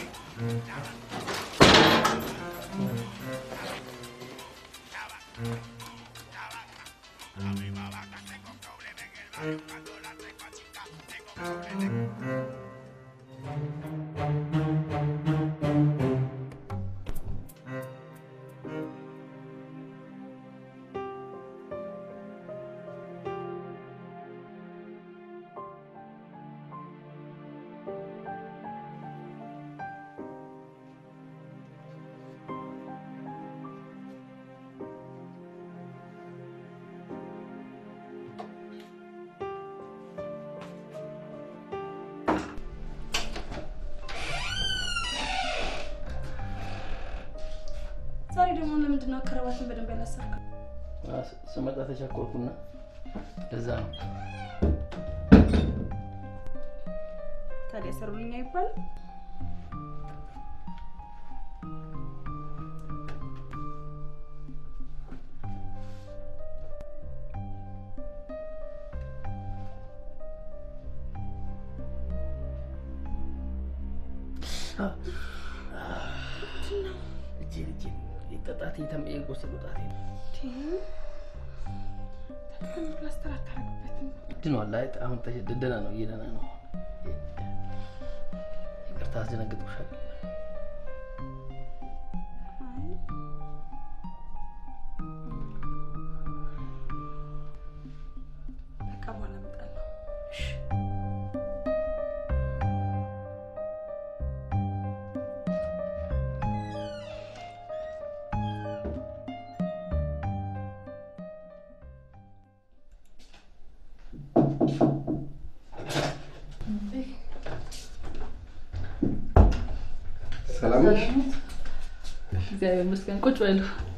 ዛሬ ደግሞ ለምንድን ነው ከረባትን በደንብ ያላሰርከው? ስመጣ ተቸኮልኩና ለዛ ነው። ታዲያ ሰሩልኛ ይባል ጣቴ ተመየ ቆሰሉ ጣቴ ፕላስተር አታረግበትም። ድኗል። አይ አሁን ደህና ነው፣ እየደህና ነው። ይቅርታ አስደነግጥኩሻል። በቃ በኋላ እመጣለሁ። እሺ ሰላም ነሽ? እግዚአብሔር ይመስገን። ቁጭ በሉ።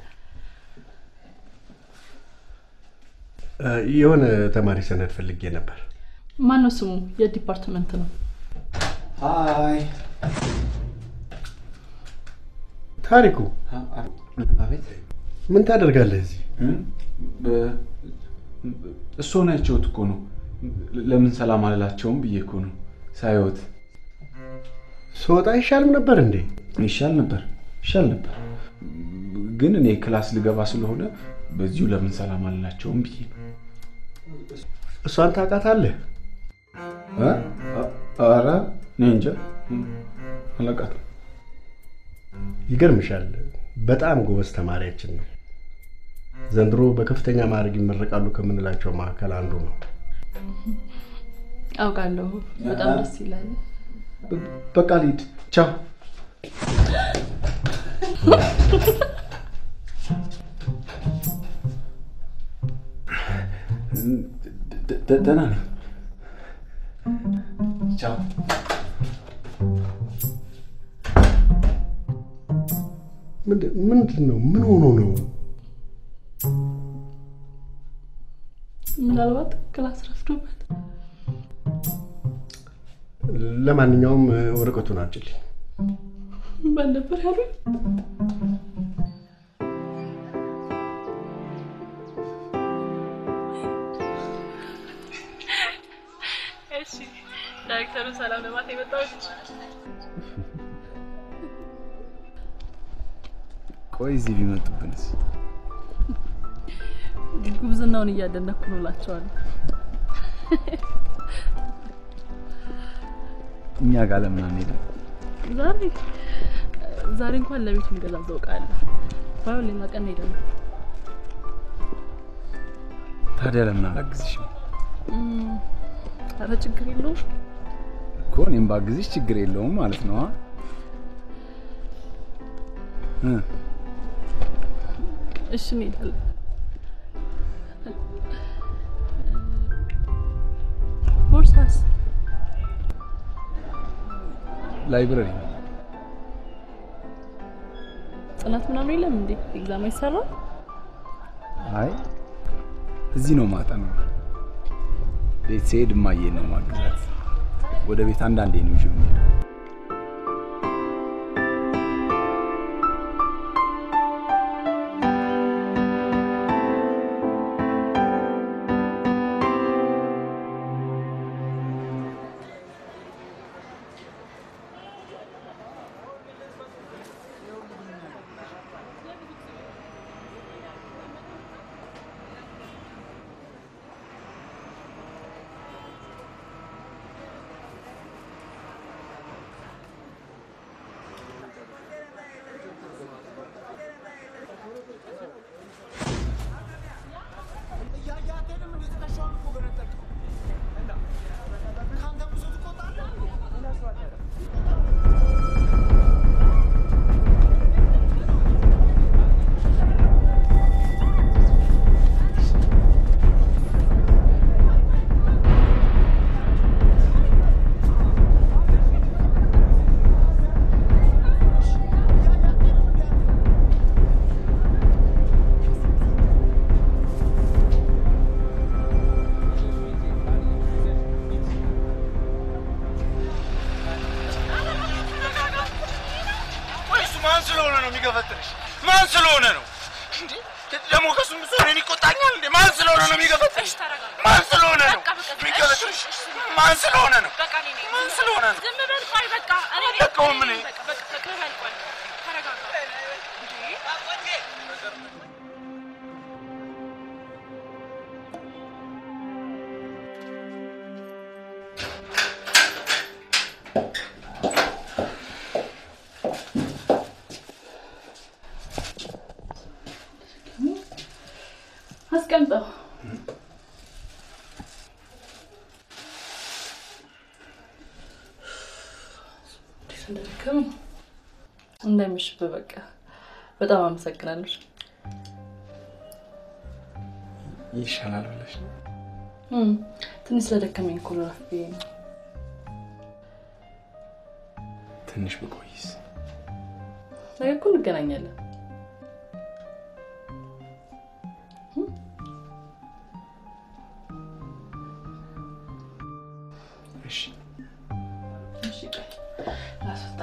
የሆነ ተማሪ ሰነድ ፈልጌ ነበር። ማን ነው ስሙ? የዲፓርትመንት ነው። ሃይ ታሪኩ። አቤት። ምን ታደርጋለህ እዚህ? እሱን አይቼውት እኮ ነው። ለምን ሰላም አላላቸውም ብዬ እኮ ነው ሳይወት። ስወጣ ይሻልም ነበር እንዴ? ይሻል ነበር ግን እኔ ክላስ ልገባ ስለሆነ በዚሁ ለምን ሰላም አላላቸውም ብዬ ነው። እሷን ታውቃታለህ? ኧረ እኔ እንጃ አላውቃትም። ይገርምሻል፣ በጣም ጎበዝ ተማሪያችን ነው። ዘንድሮ በከፍተኛ ማዕረግ ይመረቃሉ ከምንላቸው መካከል አንዱ ነው። አውቃለሁ። በጣም ደስ ይላል። በቃ ልሂድ። ቻው። ደህና ነኝ። ቻው። ምንድን ነው? ምን ሆኖ ነው? ምናልባት ክላስ ረፍዶበት። ለማንኛውም ወረቀቱን አምጪልኝ። ማን ነበር ያሉኝ? እሺ ዳይሬክተሩ ሰላም ለማለት የመጣው። ቆይ እዚህ ቢመጡብንስ? ጉብዝናውን እያደነኩ ነው እላቸዋለሁ። እኛ ጋር ለምን አንሄድም? ዛሬ እንኳን ለቤት እንገዛዘው ቃል ባይሆን ሌላ ቀን ሄደን። ታዲያ ለምን አላግዝሽም? ኧረ ችግር የለውም እኮ እኔም ባግዝሽ ችግር የለውም ማለት ነው። እሺ እንሄዳለን። ቦርሳስ? ላይብረሪ። ጥናት ምናምን የለም እንዴ? ኤግዛም አይሰራም? አይ እዚህ ነው ማጠናው። ቤት ስሄድ እማዬን ነው ማግዛት። ወደ ቤት አንዳንዴ ነው ይዤው የምሄደው። ስለሆነ ነው እንዴ? ደግሞ ከሱም እኔን ይቆጣኛል እንዴ? ማን ስለሆነ ነው የሚገፈጥሽ? ማን ስለሆነ ነው የሚገፈጥሽ? ማን ስለሆነ ነው? ማን ስለሆነ ነው? ዝም በል ቆይ በቃ እኔ በቃውም እኔ በቃ በል ቆይ ተረጋጋ እንዴ አቆንቴ አስቀምጠው እንደደከመኝ እንደምሽብህ በቃ በጣም አመሰግናለሁ። ይሻላል ብለሽ ነው? ትንሽ ስለደከመኝ እኮ ነው አፍዬ። ትንሽ ብቆይስ? ነገ እኮ እንገናኛለን። እሺ እሺ ላስወጣ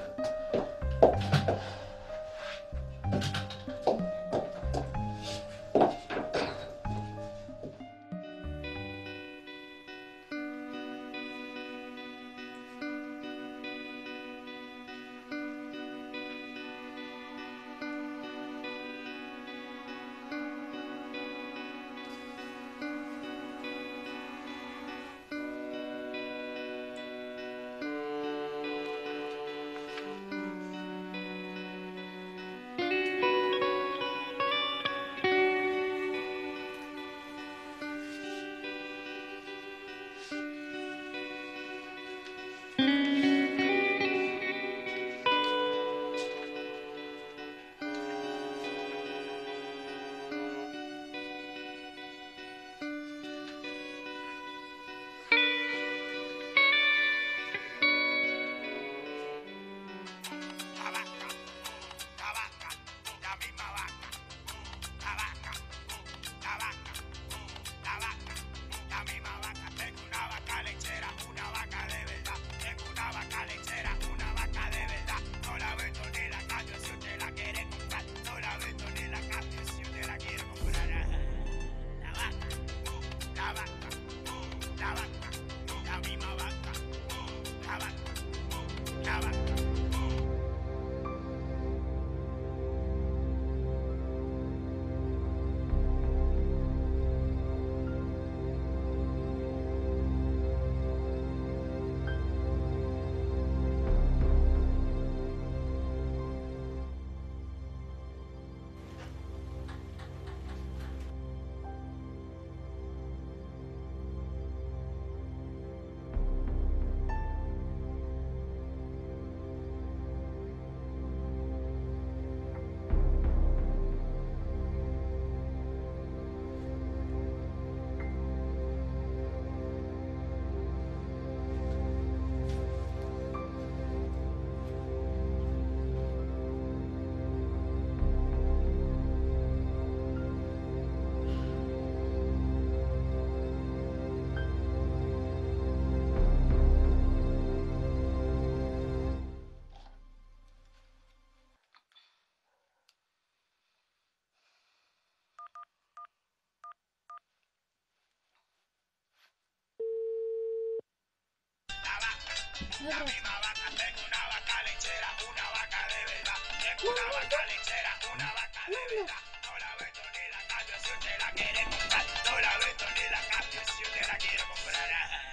La misma vaca, tengo una vaca lechera, una vaca de verdad. Tengo una vaca lechera, una vaca de verdad. No la vendo ni la cambio si usted la quiere comprar. No la vendo ni la cambio si usted la quiere comprar.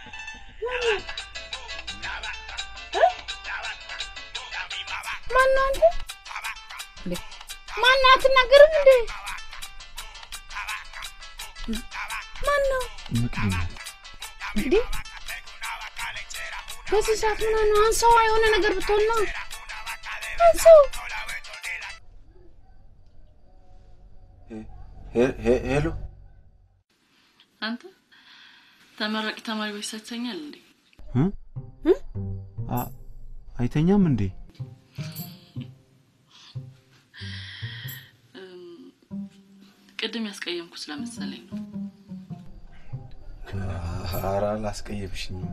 La vaca, la vaca, la vaca, la misma vaca. ማናንተ ማናት ነገር እንዴ? ማነው እንዴ? በዚህ ሰዓት ምን ነው? አንሰው የሆነ ነገር ብትሆን ነው። አንሰው ሄሎ፣ አንተ ተመራቂ ተማሪ ቤት ሰተኛል እንዴ? አይተኛም እንዴ? ቅድም ያስቀየምኩ ስለመሰለኝ ነው። ኧረ አላስቀየምሽኝም።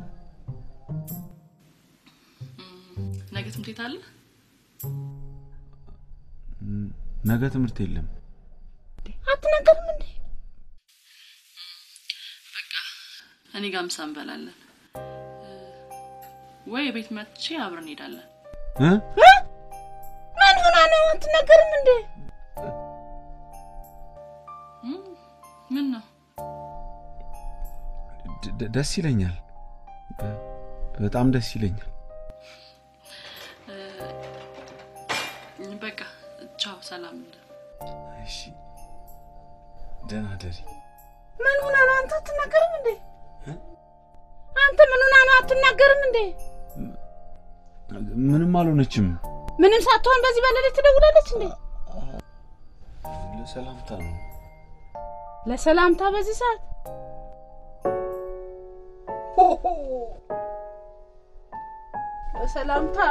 ነገ ትምህርት ቤት አለ? ነገ ትምህርት የለም። አትነገርም እንዴ? በቃ እኔ ጋር ምሳ እንበላለን ወይ ቤት መጥቼ አብረን እንሄዳለን። ምን ሆና ነው? አትነገርም እንዴ? ምን ነው? ደስ ይለኛል፣ በጣም ደስ ይለኛል። በቃ ቻው፣ ሰላም። እሺ ደህና ደሪ። ምን ሆና ነው? አንተ አትነገርም እንዴ? አንተ ምን ሆና ነው? አትነገርም እንዴ? ምንም አልሆነችም። ምንም ሳትሆን በዚህ በሌሊት ትደውላለች እንዴ? ለሰላምታ ነው። ለሰላምታ በዚህ ሰዓት? ለሰላምታ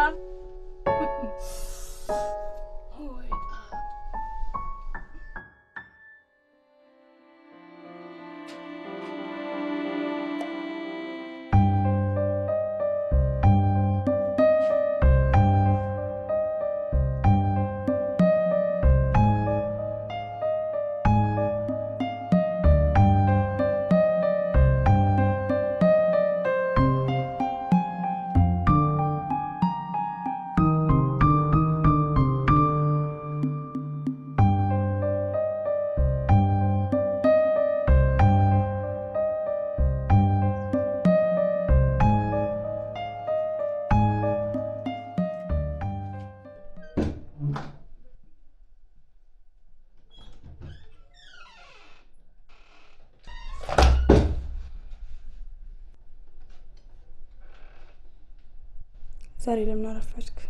ዛሬ ለምን አረፈድክ?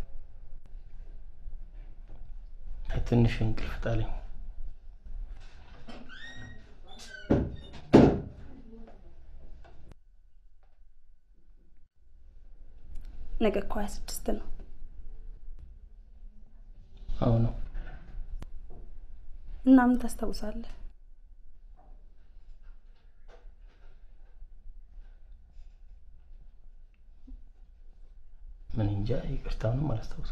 ትንሽ እንቅልፍ ጣለኝ። ነገ እኮ 26 ነው። አዎ ነው። እና ምን ታስታውሳለህ? ምን እንጃ፣ ይቅርታውንም አላስታውስም።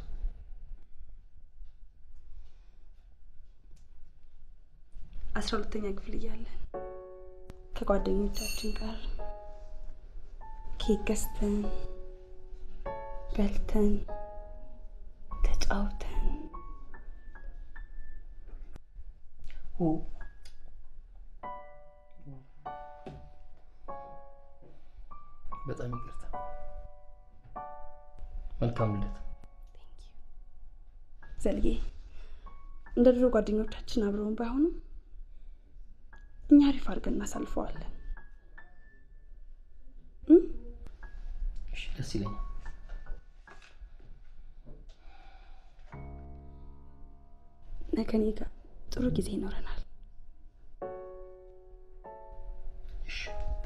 አስራ ሁለተኛ ክፍል እያለን ከጓደኞቻችን ጋር ኬክ ገዝተን በልተን ተጫውተን በጣም ይቅርታ። መልካም ልደት። ዘልዬ፣ እንደ ድሮ ጓደኞቻችን አብረውን ባይሆኑም እኛ አሪፍ አድርገን እናሳልፈዋለን። እሺ፣ ደስ ይለኛል። ነገ እኔ ጋር ጥሩ ጊዜ ይኖረናል። እሺ።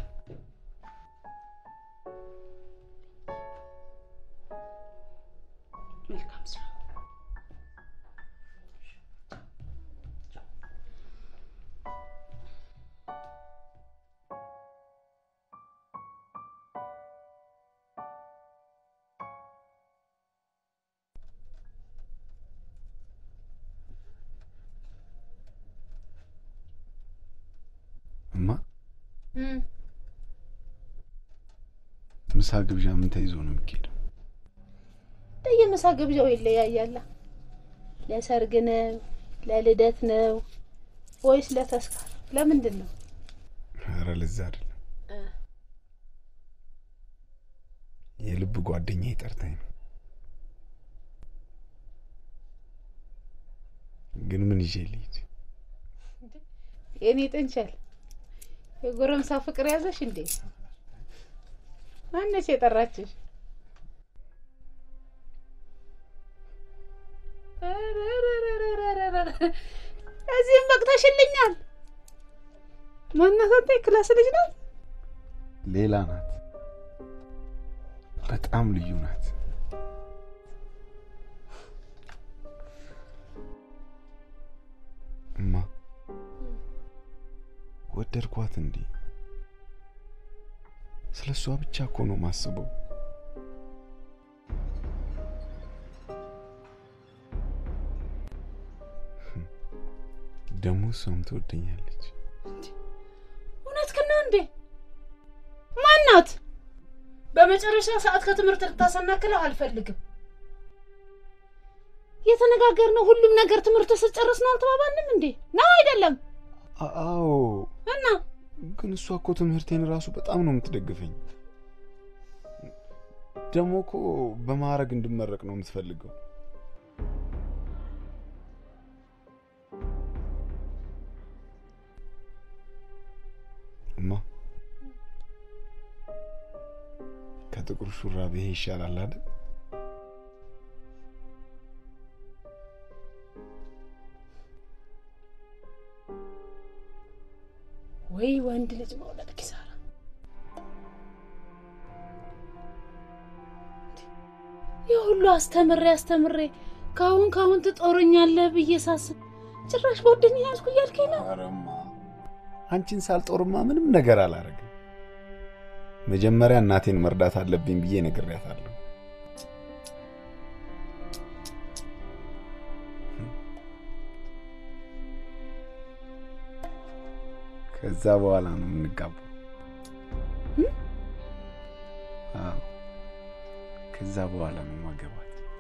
መልካም ስራ። እማ ምሳ ግብዣ ምን ተይዞ ነው የሚሄደው? የምሳ ግብዣው ይለያያል። ለሰርግ ነው፣ ለልደት ነው ወይስ ለተስካር? ለምንድን ነው? ኧረ ለዛ አይደለም። የልብ ጓደኛዬ ጠርታኝ ነው። ግን ምን ይዤ ልሂድ? የኔ ጥንቸል የጎረምሳ ፍቅር ያዘሽ እንዴ? ማነች የጠራችሽ? እዚህም በቅተሽልኛል። ማናት? ክላስ ልጅ ናት? ሌላ ናት። በጣም ልዩ ናት። እማ ወደድኳት እንዴ? ስለሷ ብቻ እኮ ነው ማስበው። ደግሞ እሷም ትወደኛለች። እውነትህን ነው እንዴ? ማናት? በመጨረሻ ሰዓት ከትምህርት ልታሰናክለው አልፈልግም። የተነጋገርነው ሁሉም ነገር ትምህርት ስጨርስ ነው አልተባባልንም እንዴ? ነው አይደለም? አዎ። እና ግን እሷ እኮ ትምህርቴን ራሱ በጣም ነው የምትደግፈኝ። ደግሞ እኮ በማዕረግ እንድመረቅ ነው የምትፈልገው። እማ ከጥቁር ሹራብ ይሄ ይሻላል አይደል? ወይ ወንድ ልጅ መውለድ ኪሳራ። የሁሉ አስተምሬ ካሁን ትጦረኛለህ ብዬ ሳስብ ጭራሽ ጓደኛ ያዝኩ እያልከኝ ነው? አረማ አንቺን ሳልጦርማ ምንም ነገር አላረግም። መጀመሪያ እናቴን መርዳት አለብኝ ብዬ ነግሬያታለሁ። ከዛ በኋላ ነው የምንጋባው። አዎ ከዛ በኋላ ነው ማገባት።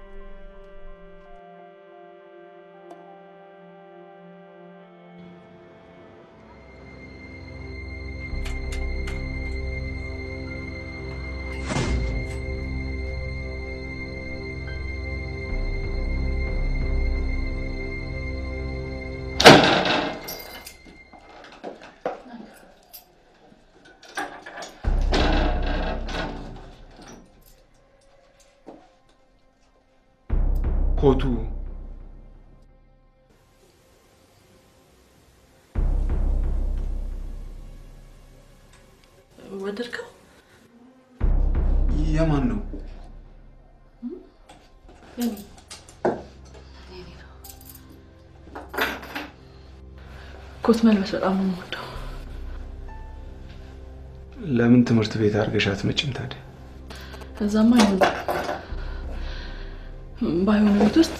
ኮቱ ወደድከው? የማን ነው? ኮት መልበስ በጣም ነው የምወደው። ለምን ትምህርት ቤት አድርገሽ አትመጭም ታዲያ? እዛማ አይሆንም። ባይሆን ቤት ውስጥ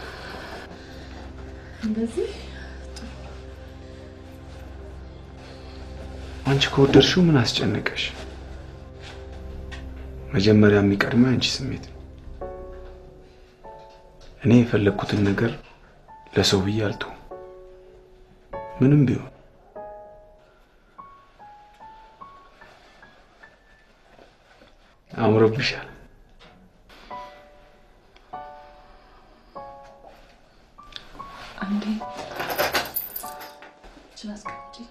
እንደዚህ አንቺ ከወደድሽው ምን አስጨነቀሽ? መጀመሪያ የሚቀድመው አንቺ ስሜት ነው። እኔ የፈለኩትን ነገር ለሰው ብዬ አልተውም። ምንም ቢሆን አምሮብሻል። አንዴ ችላስከጂ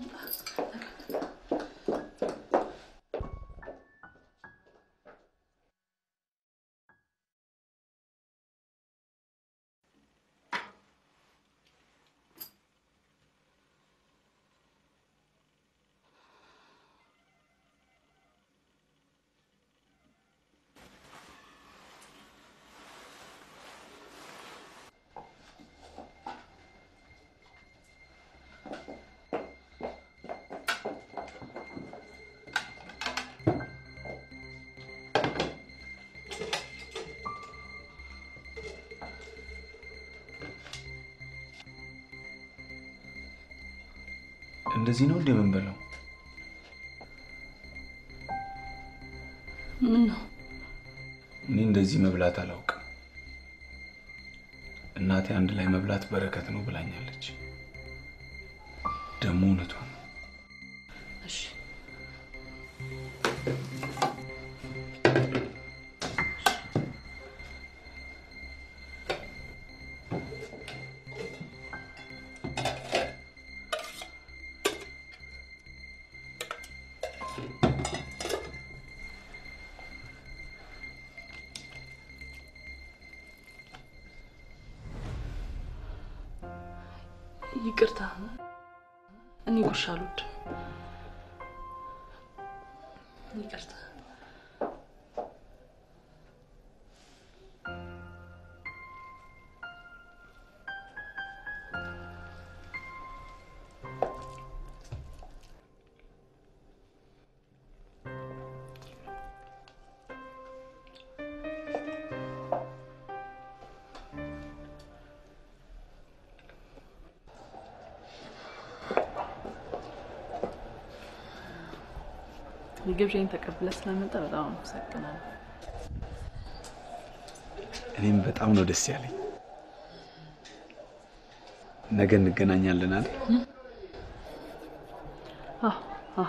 እንደዚህ ነው እንደምንበላው? ምን ነው? እኔ እንደዚህ መብላት አላውቅም። እናቴ አንድ ላይ መብላት በረከት ነው ብላኛለች። ደግሞ እውነቷን ነው። እሺ ይቅርታ፣ እኔ ጉርሻ አልወድም። ይቅርታ። ግብዣን ተቀብለ ስለመጣ በጣም አመሰግናለሁ። እኔም በጣም ነው ደስ ያለኝ። ነገ እንገናኛለን አይደል? አዎ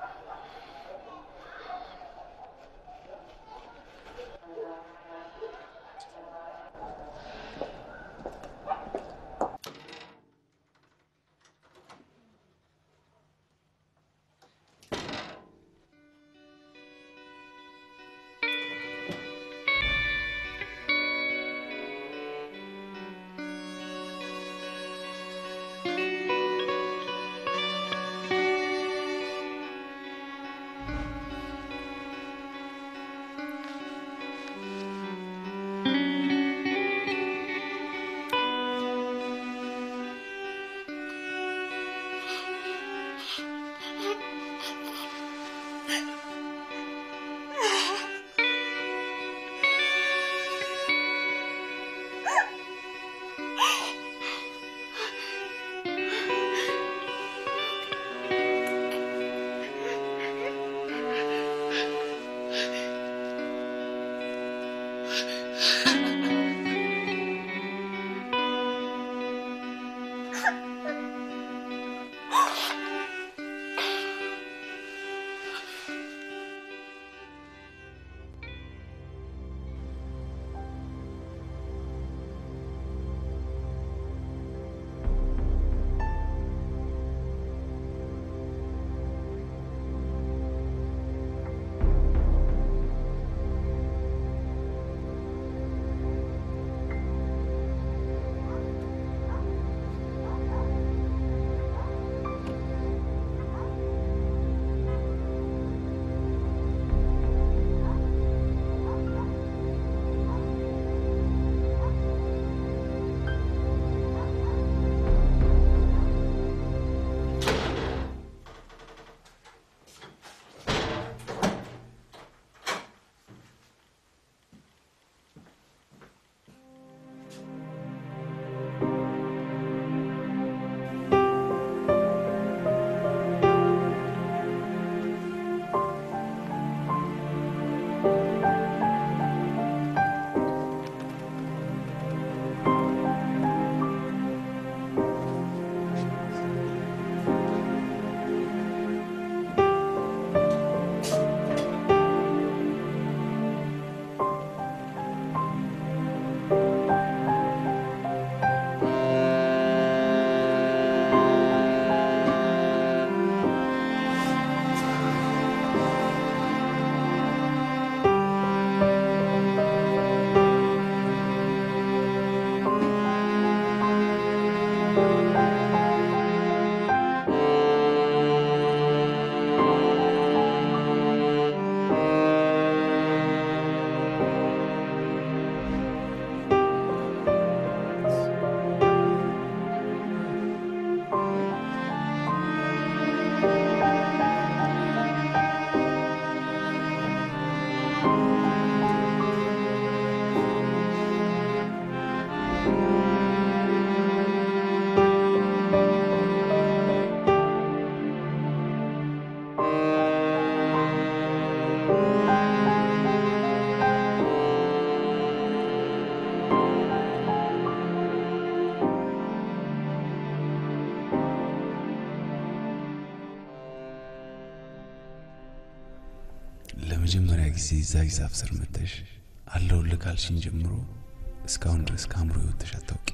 ለመጀመሪያ ጊዜ እዛ ሂሳብ ስር መተሽ አለሁልህ ካልሽኝ ጀምሮ እስካሁን ድረስ ከአእምሮ ወጥተሽ አታውቂ።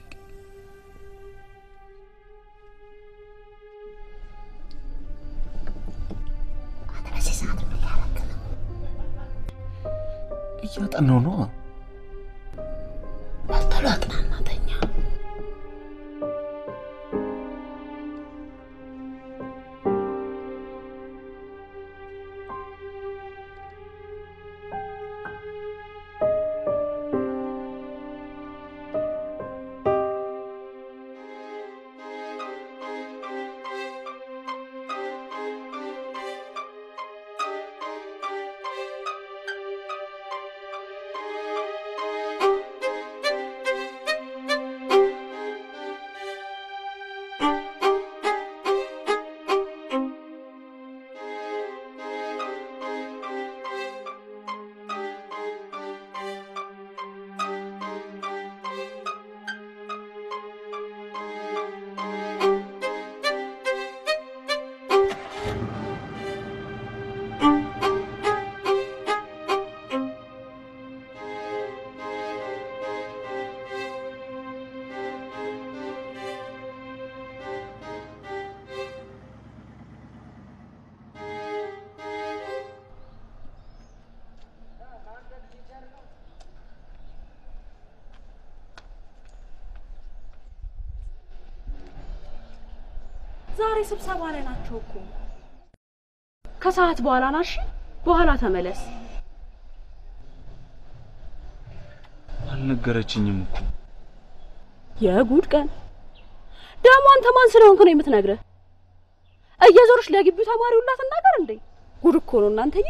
እያጠናሁ ነው። በልተሎ አጥናና ተኛ። ዛሬ ስብሰባ ላይ ናቸው እኮ። ከሰዓት በኋላ ናሽ፣ በኋላ ተመለስ። አልነገረችኝም እኮ። የጉድ ቀን ደግሞ አንተ ማን ስለሆንክ ነው የምትነግረው? እየዞርሽ ለግቢው ተማሪ ሁላ ትናገር እንዴ? ጉድ እኮ ነው እናንተዬ።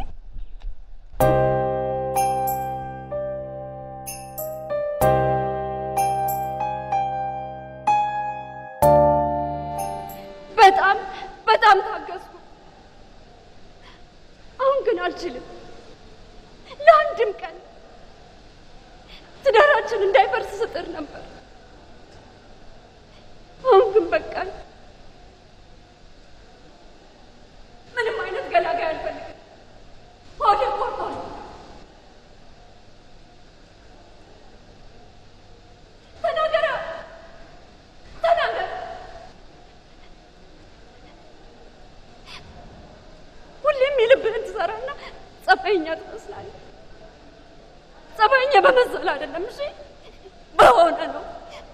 በጣም ታገስኩ። አሁን ግን አልችልም። ለአንድም ቀን ትዳራችን እንዳይፈርስ ስጥር ነበር። አሁን ግን በቃ ምንም አይነት ገላጋይ አልፈልግም። ሆዴ ቆርጧል። ተናገር። ሁሌም የልብህን ትሰራና ጸባይኛ ትመስላለህ። ጸባይኛ በመሰል አይደለም፣ እሺ? በሆነ ነው።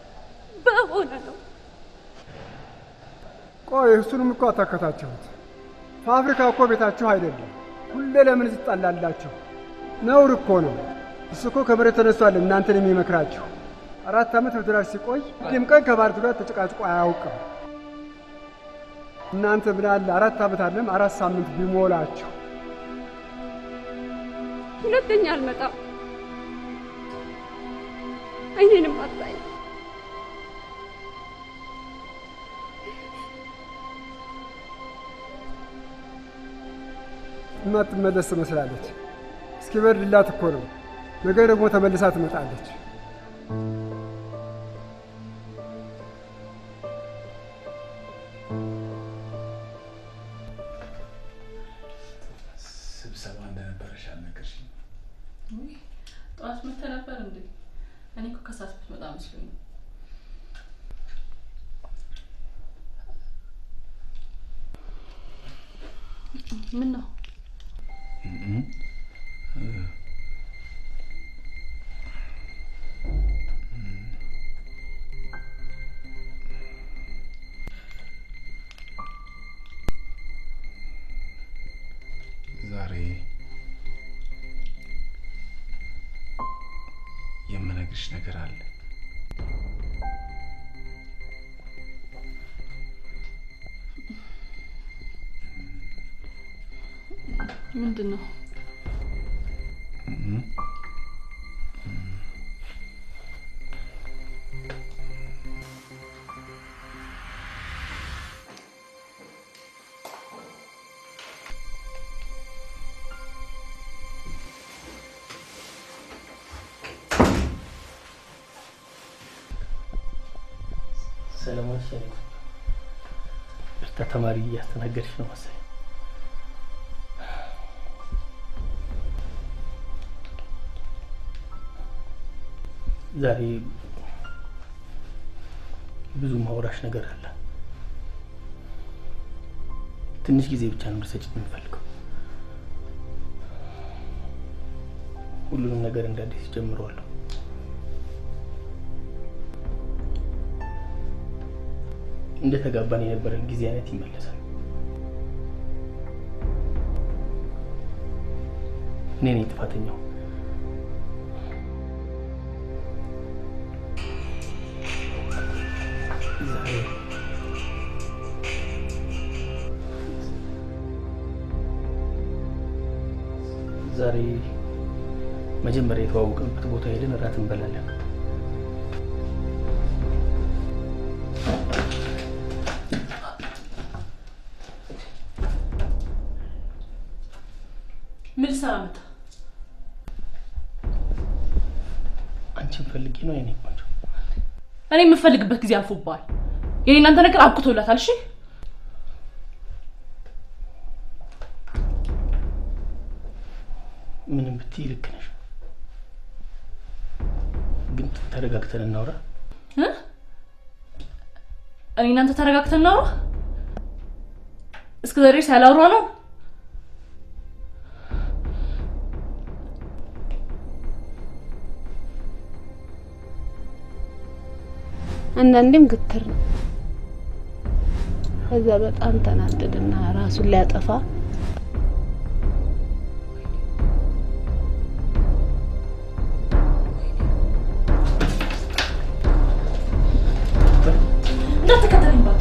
ቆይ እሱንም እኮ አታከታችሁት። ፋብሪካ እኮ ቤታችሁ አይደለም። ሁሌ ለምን ትጣላላችሁ? ነውር እኮ ነው። እሱ እኮ ከመሬት ተነስቷል እናንተን የሚመክራችሁ። 4 ዓመት በትዳር ሲቆይ አንድም ቀን ከባለቤቱ ጋር ተጨቃጭቆ አያውቅም። እናንተ ምን አለ 4 ዓመት አይደለም 4 ሳምንት ቢሞላችሁ። ሁለተኛ አልመጣም። አይኔንም አጣይ። የማትመለስ ትመስላለች። እስኪበርድላት እኮ ነው። ነገ ደግሞ ተመልሳ ትመጣለች። ስብሰባ እንደነበረሽ አልነገርሽኝ? ጠዋት መጥተህ ነበር እንዴ? እኔ እኮ ከሰዓት ብትመጣ መስሎኝ ነው። ምን ነው? ዛሬ የምነግርሽ ነገር አለ። ምንድን ነው? ሰለሞን ሸሪፍ እርታ ተማሪ እያስተናገድሽ ነው መሰለኝ። ዛሬ ብዙ ማውራሽ ነገር አለ። ትንሽ ጊዜ ብቻ ነው ልሰጭኝ የምፈልገው። ሁሉንም ነገር እንደ አዲስ ጀምረዋለሁ። እንደ ተጋባን የነበረን ጊዜ አይነት ይመለሳል። እኔ ነኝ ጥፋተኛው። ዛሬ መጀመሪያ የተዋወቅንበት ቦታ ሄደን እራት እንበላለን። ምን ልሰራ መጣ? አንቺን ፈልጌ ነው የኔ ቆንጆ። እኔ የምፈልግበት ጊዜ አልፎብሃል። የኔ እናንተ ነገር አብቅቶላታል። እሺ ምንም ብትይ ልክ ነሽ፣ ግን ተረጋግተን እናውራ። እኔ እናንተ ተረጋግተን እናውራ? እስከ ዛሬ ሳላውራ ነው? አንዳንዴም ግትር ነው። ከዛ በጣም ተናደደና ራሱን ሊያጠፋ እንዳትከተለኝ ባክ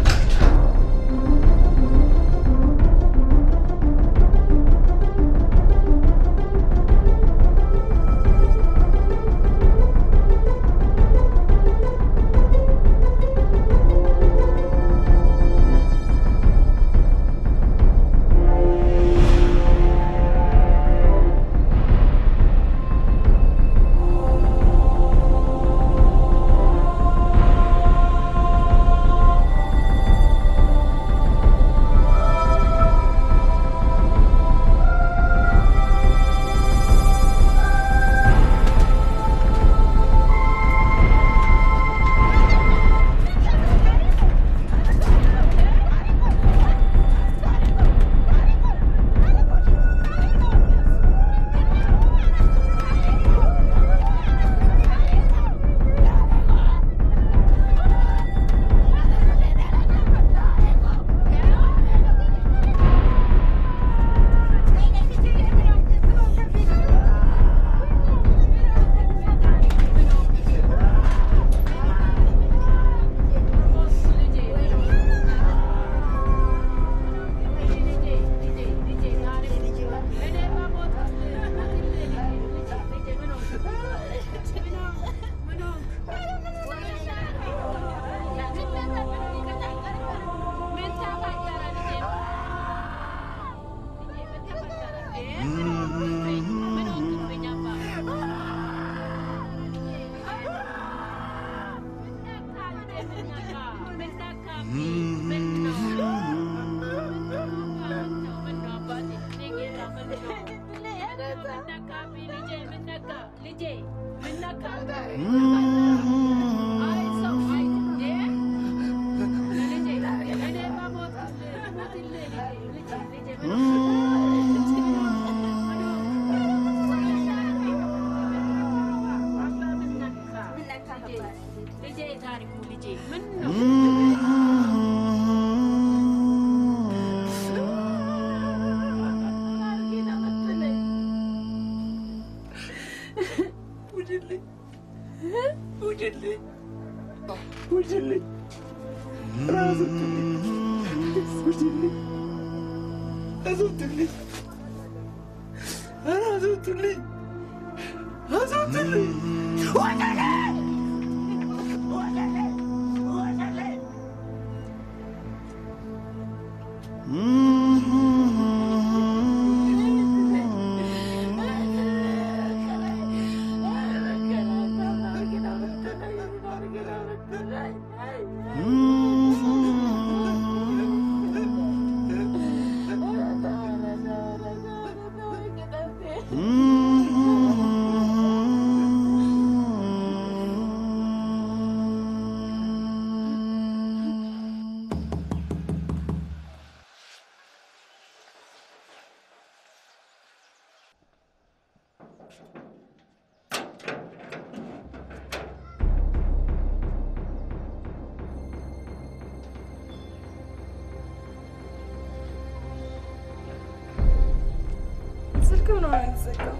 ስልክ ምን ሆነ የተዘጋው?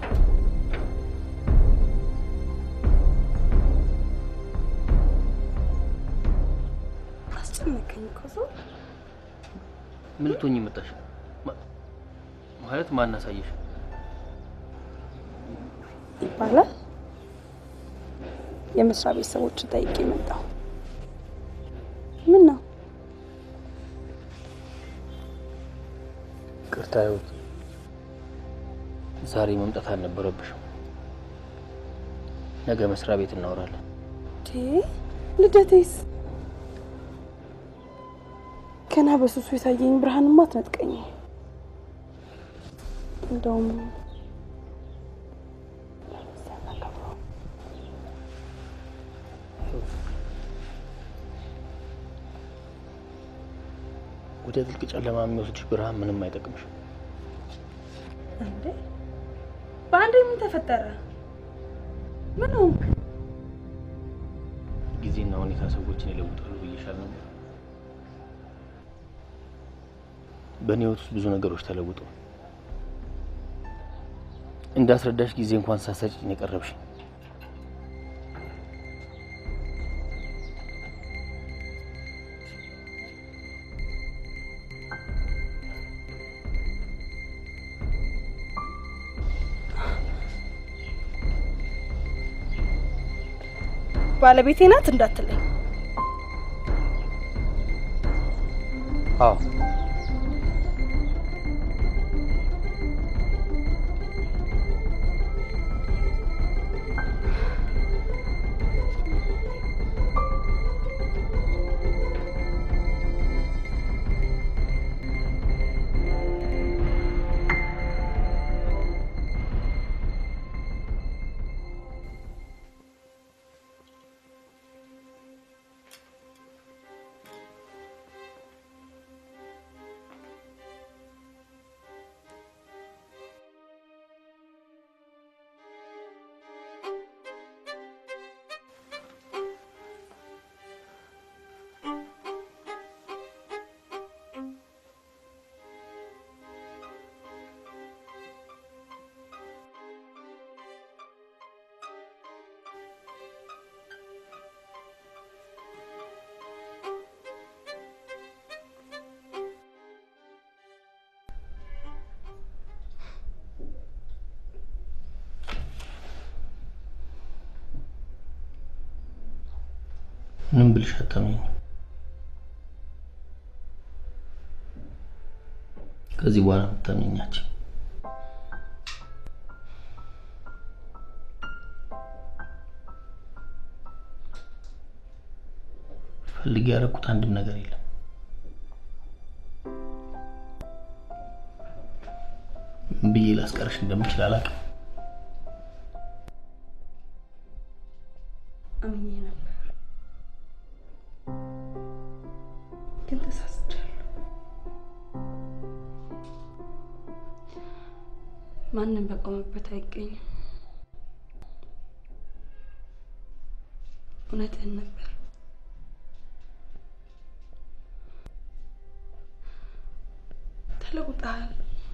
አስጨነቀኝ እኮ ሰው። ምን ልትሆኚ መጣሽ? ማለት ማን አሳየሽ? ይባላል የመስሪያ ቤት ሰዎችን ጠይቄ መጣሁ። ምን ነው? ይቅርታ ህይወት፣ ዛሬ መምጣት አልነበረብሽም። ነገ መስሪያ ቤት እናወራለን። ልደቴስ? ገና በሱሱ የታየኝ ብርሃንማ አትነጥቀኝ። እንደውም ወደ ጥልቅ ጨለማ የሚወስድሽ ብርሃን ምንም አይጠቅምሽም። እንዴ በአንዴ ምን ተፈጠረ? ምን ሆንክ? ጊዜና ሁኔታ ሰዎችን ይለውጣሉ ብዬሻል ነበር። በእኔ ህይወት ውስጥ ብዙ ነገሮች ተለውጠው እንዳስረዳሽ ጊዜ እንኳን ሳሰጪኝ የቀረብሽ ባለቤቴ ናት እንዳትለኝ። አዎ ምን ብልሽ አታምኝ ከዚህ በኋላ አታምኛች ፈልጌ ያረኩት አንድም ነገር የለም ምን ብዬ ላስቀርሽ እንደምችል አላውቅም አምኜ ነበር ግን ተሳስቻለሁ ማንም በቆመበት አይገኝም እውነትህን ነበር ተለውጠሃል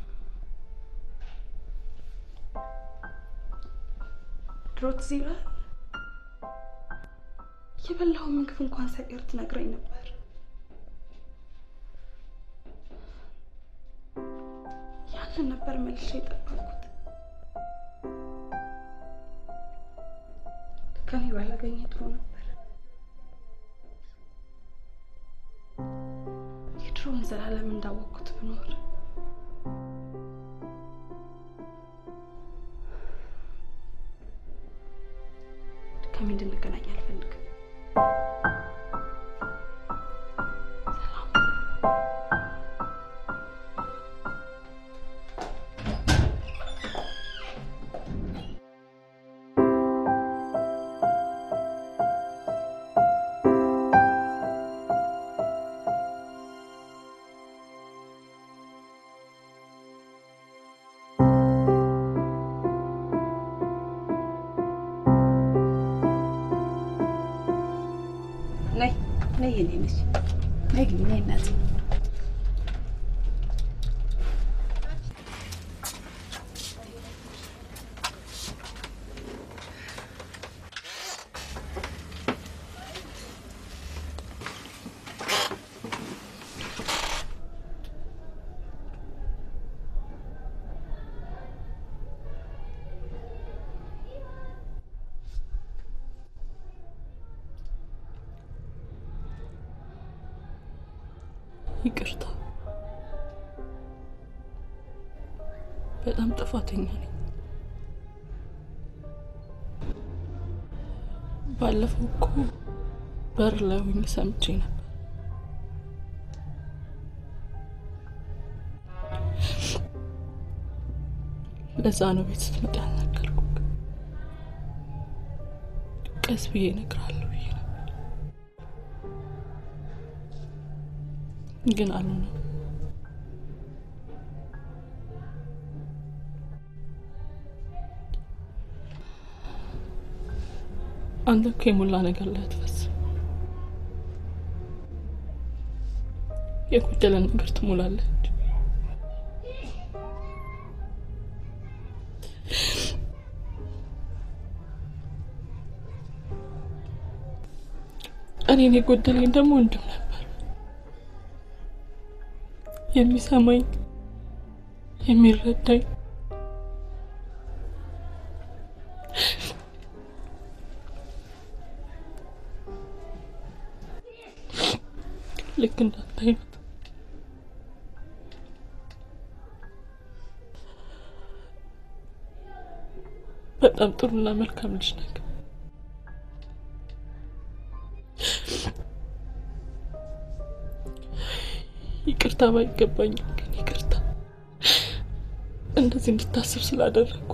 ድሮ ትዝ ይልሃል የበላኸው ምግብ እንኳን ሳይቀር ትነግረኝ ነበር ያንን ነበር መልሼ የጠበቅኩት ድጋሚ ባላገኘ ጥሩ ነበር የድሮውን ዘላለም እንዳወቅኩት ብኖር ድጋሚ እንድንገናኝ አልፈልግም ነይ የኔ ልጅ ነይ ግቢ ነይ እናቴ ይቅርታ በጣም ጥፋተኛ ነኝ ባለፈው እኮ በር ላይ ሆኜ ሰምቼ ነበር ለዛ ነው ቤት ስትመጣ ያልነገርኩህ ቀስ ብዬ እነግርሃለሁ ብዬ ነበር ግን አልሆነም አንተ እኮ የሞላ ነገር ላይ አትፈስም የጎደለ ነገር ትሞላለች እኔን የጎደለኝ ደግሞ ወንድም ነበር። የሚሰማኝ የሚረዳኝ ልክ እንዳንተ አይነት በጣም ጥሩና መልካም ልጅ ነህ። ይቅርታ ባይገባኝም ግን ይቅርታ እንደዚህ እንድታስብ ስላደረኩ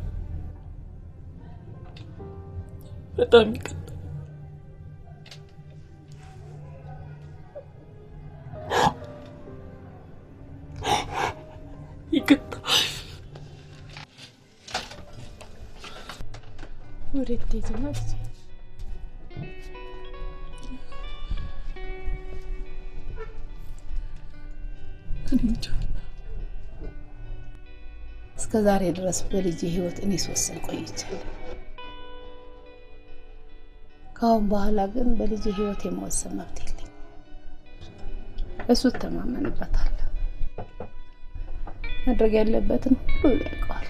በጣም ይቅርታ። ይቅርታ። ወዴት ልትሄጂ ነው? እስከ ዛሬ ድረስ በልጅ ህይወት እኔ ስወስን ቆይቻለሁ። ከአሁን በኋላ ግን በልጅ ህይወት የመወሰን መብት የለኝም። እሱ ተማመንበታል። ማድረግ ያለበትን ሁሉ ያውቀዋል።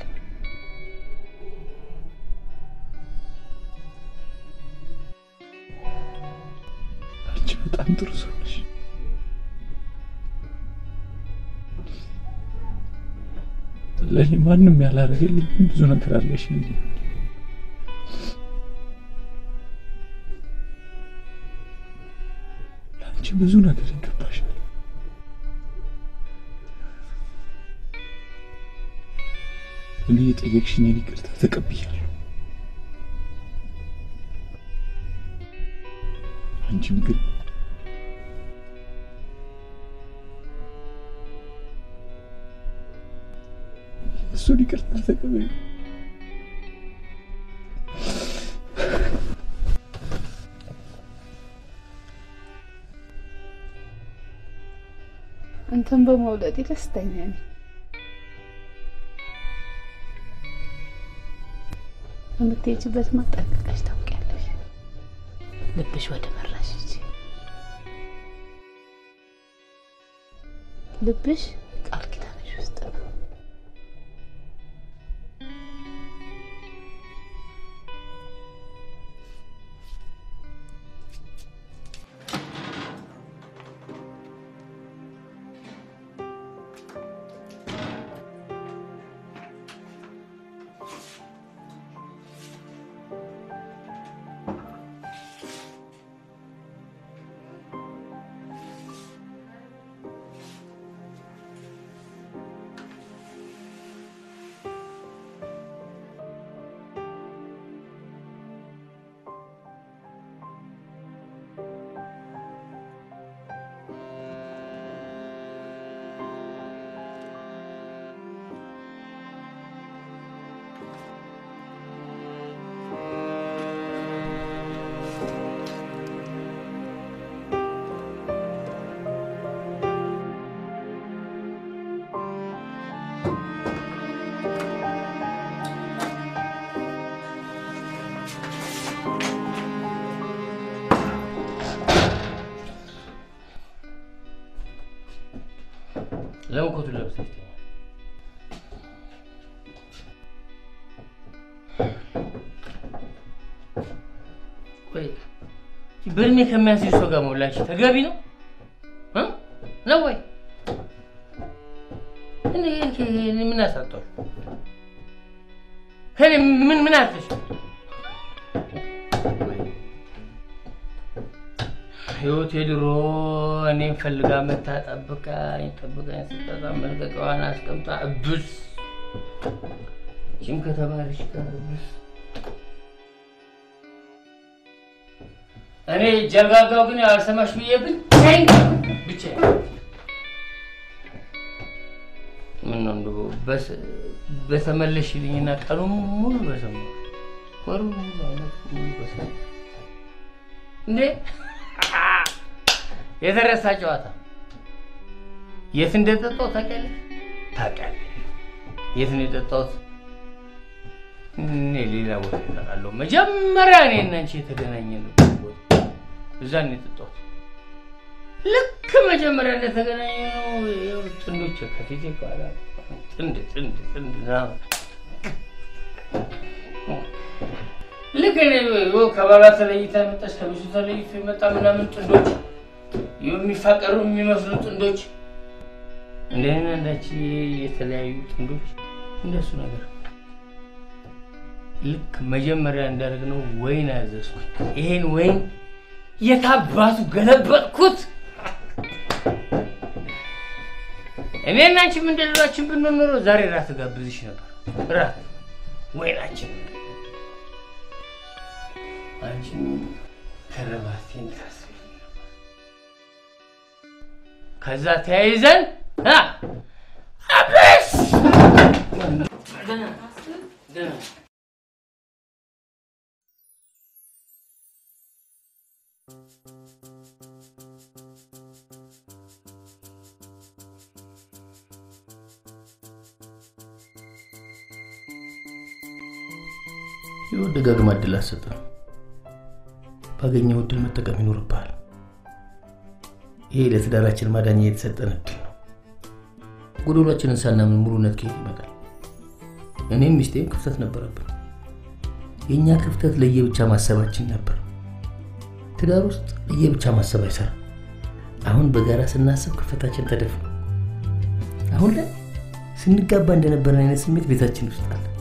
አንቺ በጣም ጥሩ ሰው ነሽ። ለኔ ማንም ያላረገልኝ ብዙ ነገር አለሽ እንዴ? ለአንቺ ብዙ ነገር ይገባሻል። እኔ የጠየቅሽኝን ይቅርታ ተቀብያለሁ። አንቺም ግን እሱን ይቅርታ ተቀበይ። አንተን በመውለዴ ደስተኛ ነኝ። የምትሄጂበት ማጠንቀቅሽ ታውቂያለሽ። ልብሽ ወደ መራሽ እንጂ ልብሽ ቃል ኪዳንሽ ውስጥ ነው። لو كنت لابسه كويس برمي كمان سي سوغا مولاش تغابي نو ها لا وي اني من اسطول هل من عرفش ህይወት የድሮ እኔን ፈልጋ መታ ጠብቃኝ ስትጠራ መልቀቀዋን አስቀምጣ እብስ ጅም ከተባለች ጋር እብስ እኔ ጀጋጋው ግን አልሰማሽ ብዬብኝ ብቻ ምን ነው እንደው በተመለሽልኝና ቀኑን ሙሉ በሰማሁ ወሩ ሙሉ በሰማሁ እንዴ የተረሳ ጨዋታ የት እንደጠጣው ታውቂያለሽ? የት እንደጠጣው እኔ ሌላ ቦታ እጠራለሁ። መጀመሪያ እኔ እና አንቺ የተገናኘንበት እዛ ነው የጠጣሁት። ልክ መጀመሪያ እንደተገናኘነው የሁለት ጥንዶች ከፊቴ ኋላ ጥንድ ልክ ከባሏ ተለይታ መጣች፣ ከሚስቱ ተለይቶ የመጣ ምናምን ጥንዶች የሚፋቀሩ የሚመስሉ ጥንዶች እንደኔና እንዳንቺ የተለያዩ ጥንዶች እንደሱ ነገር ልክ መጀመሪያ እንዳደረግነው ወይን አዘዝኩት። ይሄን ወይን የታባቱ ገለበጥኩት። እኔና አንቺ ምን እንደሌላችን ብንሆን ኖሮ ዛሬ ራት ጋብዝሽ ነበር። ራት ወይናችን አንቺ ከረባቴን ታስቢ ነበር። ከዛ ተያይዘን አብስ ደህና ደጋግማ እድል አትሰጥም። ባገኘው እድል መጠቀም ይኖርብሃል። ይሄ ለትዳራችን ማዳኛ የተሰጠን እድል ነው። ጎዶሏችንን ሳናምን ሙሉነት ከየት ይመጣል? እኔም ሚስቴም ክፍተት ነበረብን። የኛ ክፍተት ለየብቻ ማሰባችን ነበር። ትዳር ውስጥ ለየብቻ ማሰብ አይሰራም። አሁን በጋራ ስናስብ ክፍተታችን ተደፍኗል። አሁን ላይ ስንጋባ እንደነበረን አይነት ስሜት ቤታችን ውስጥ አለ።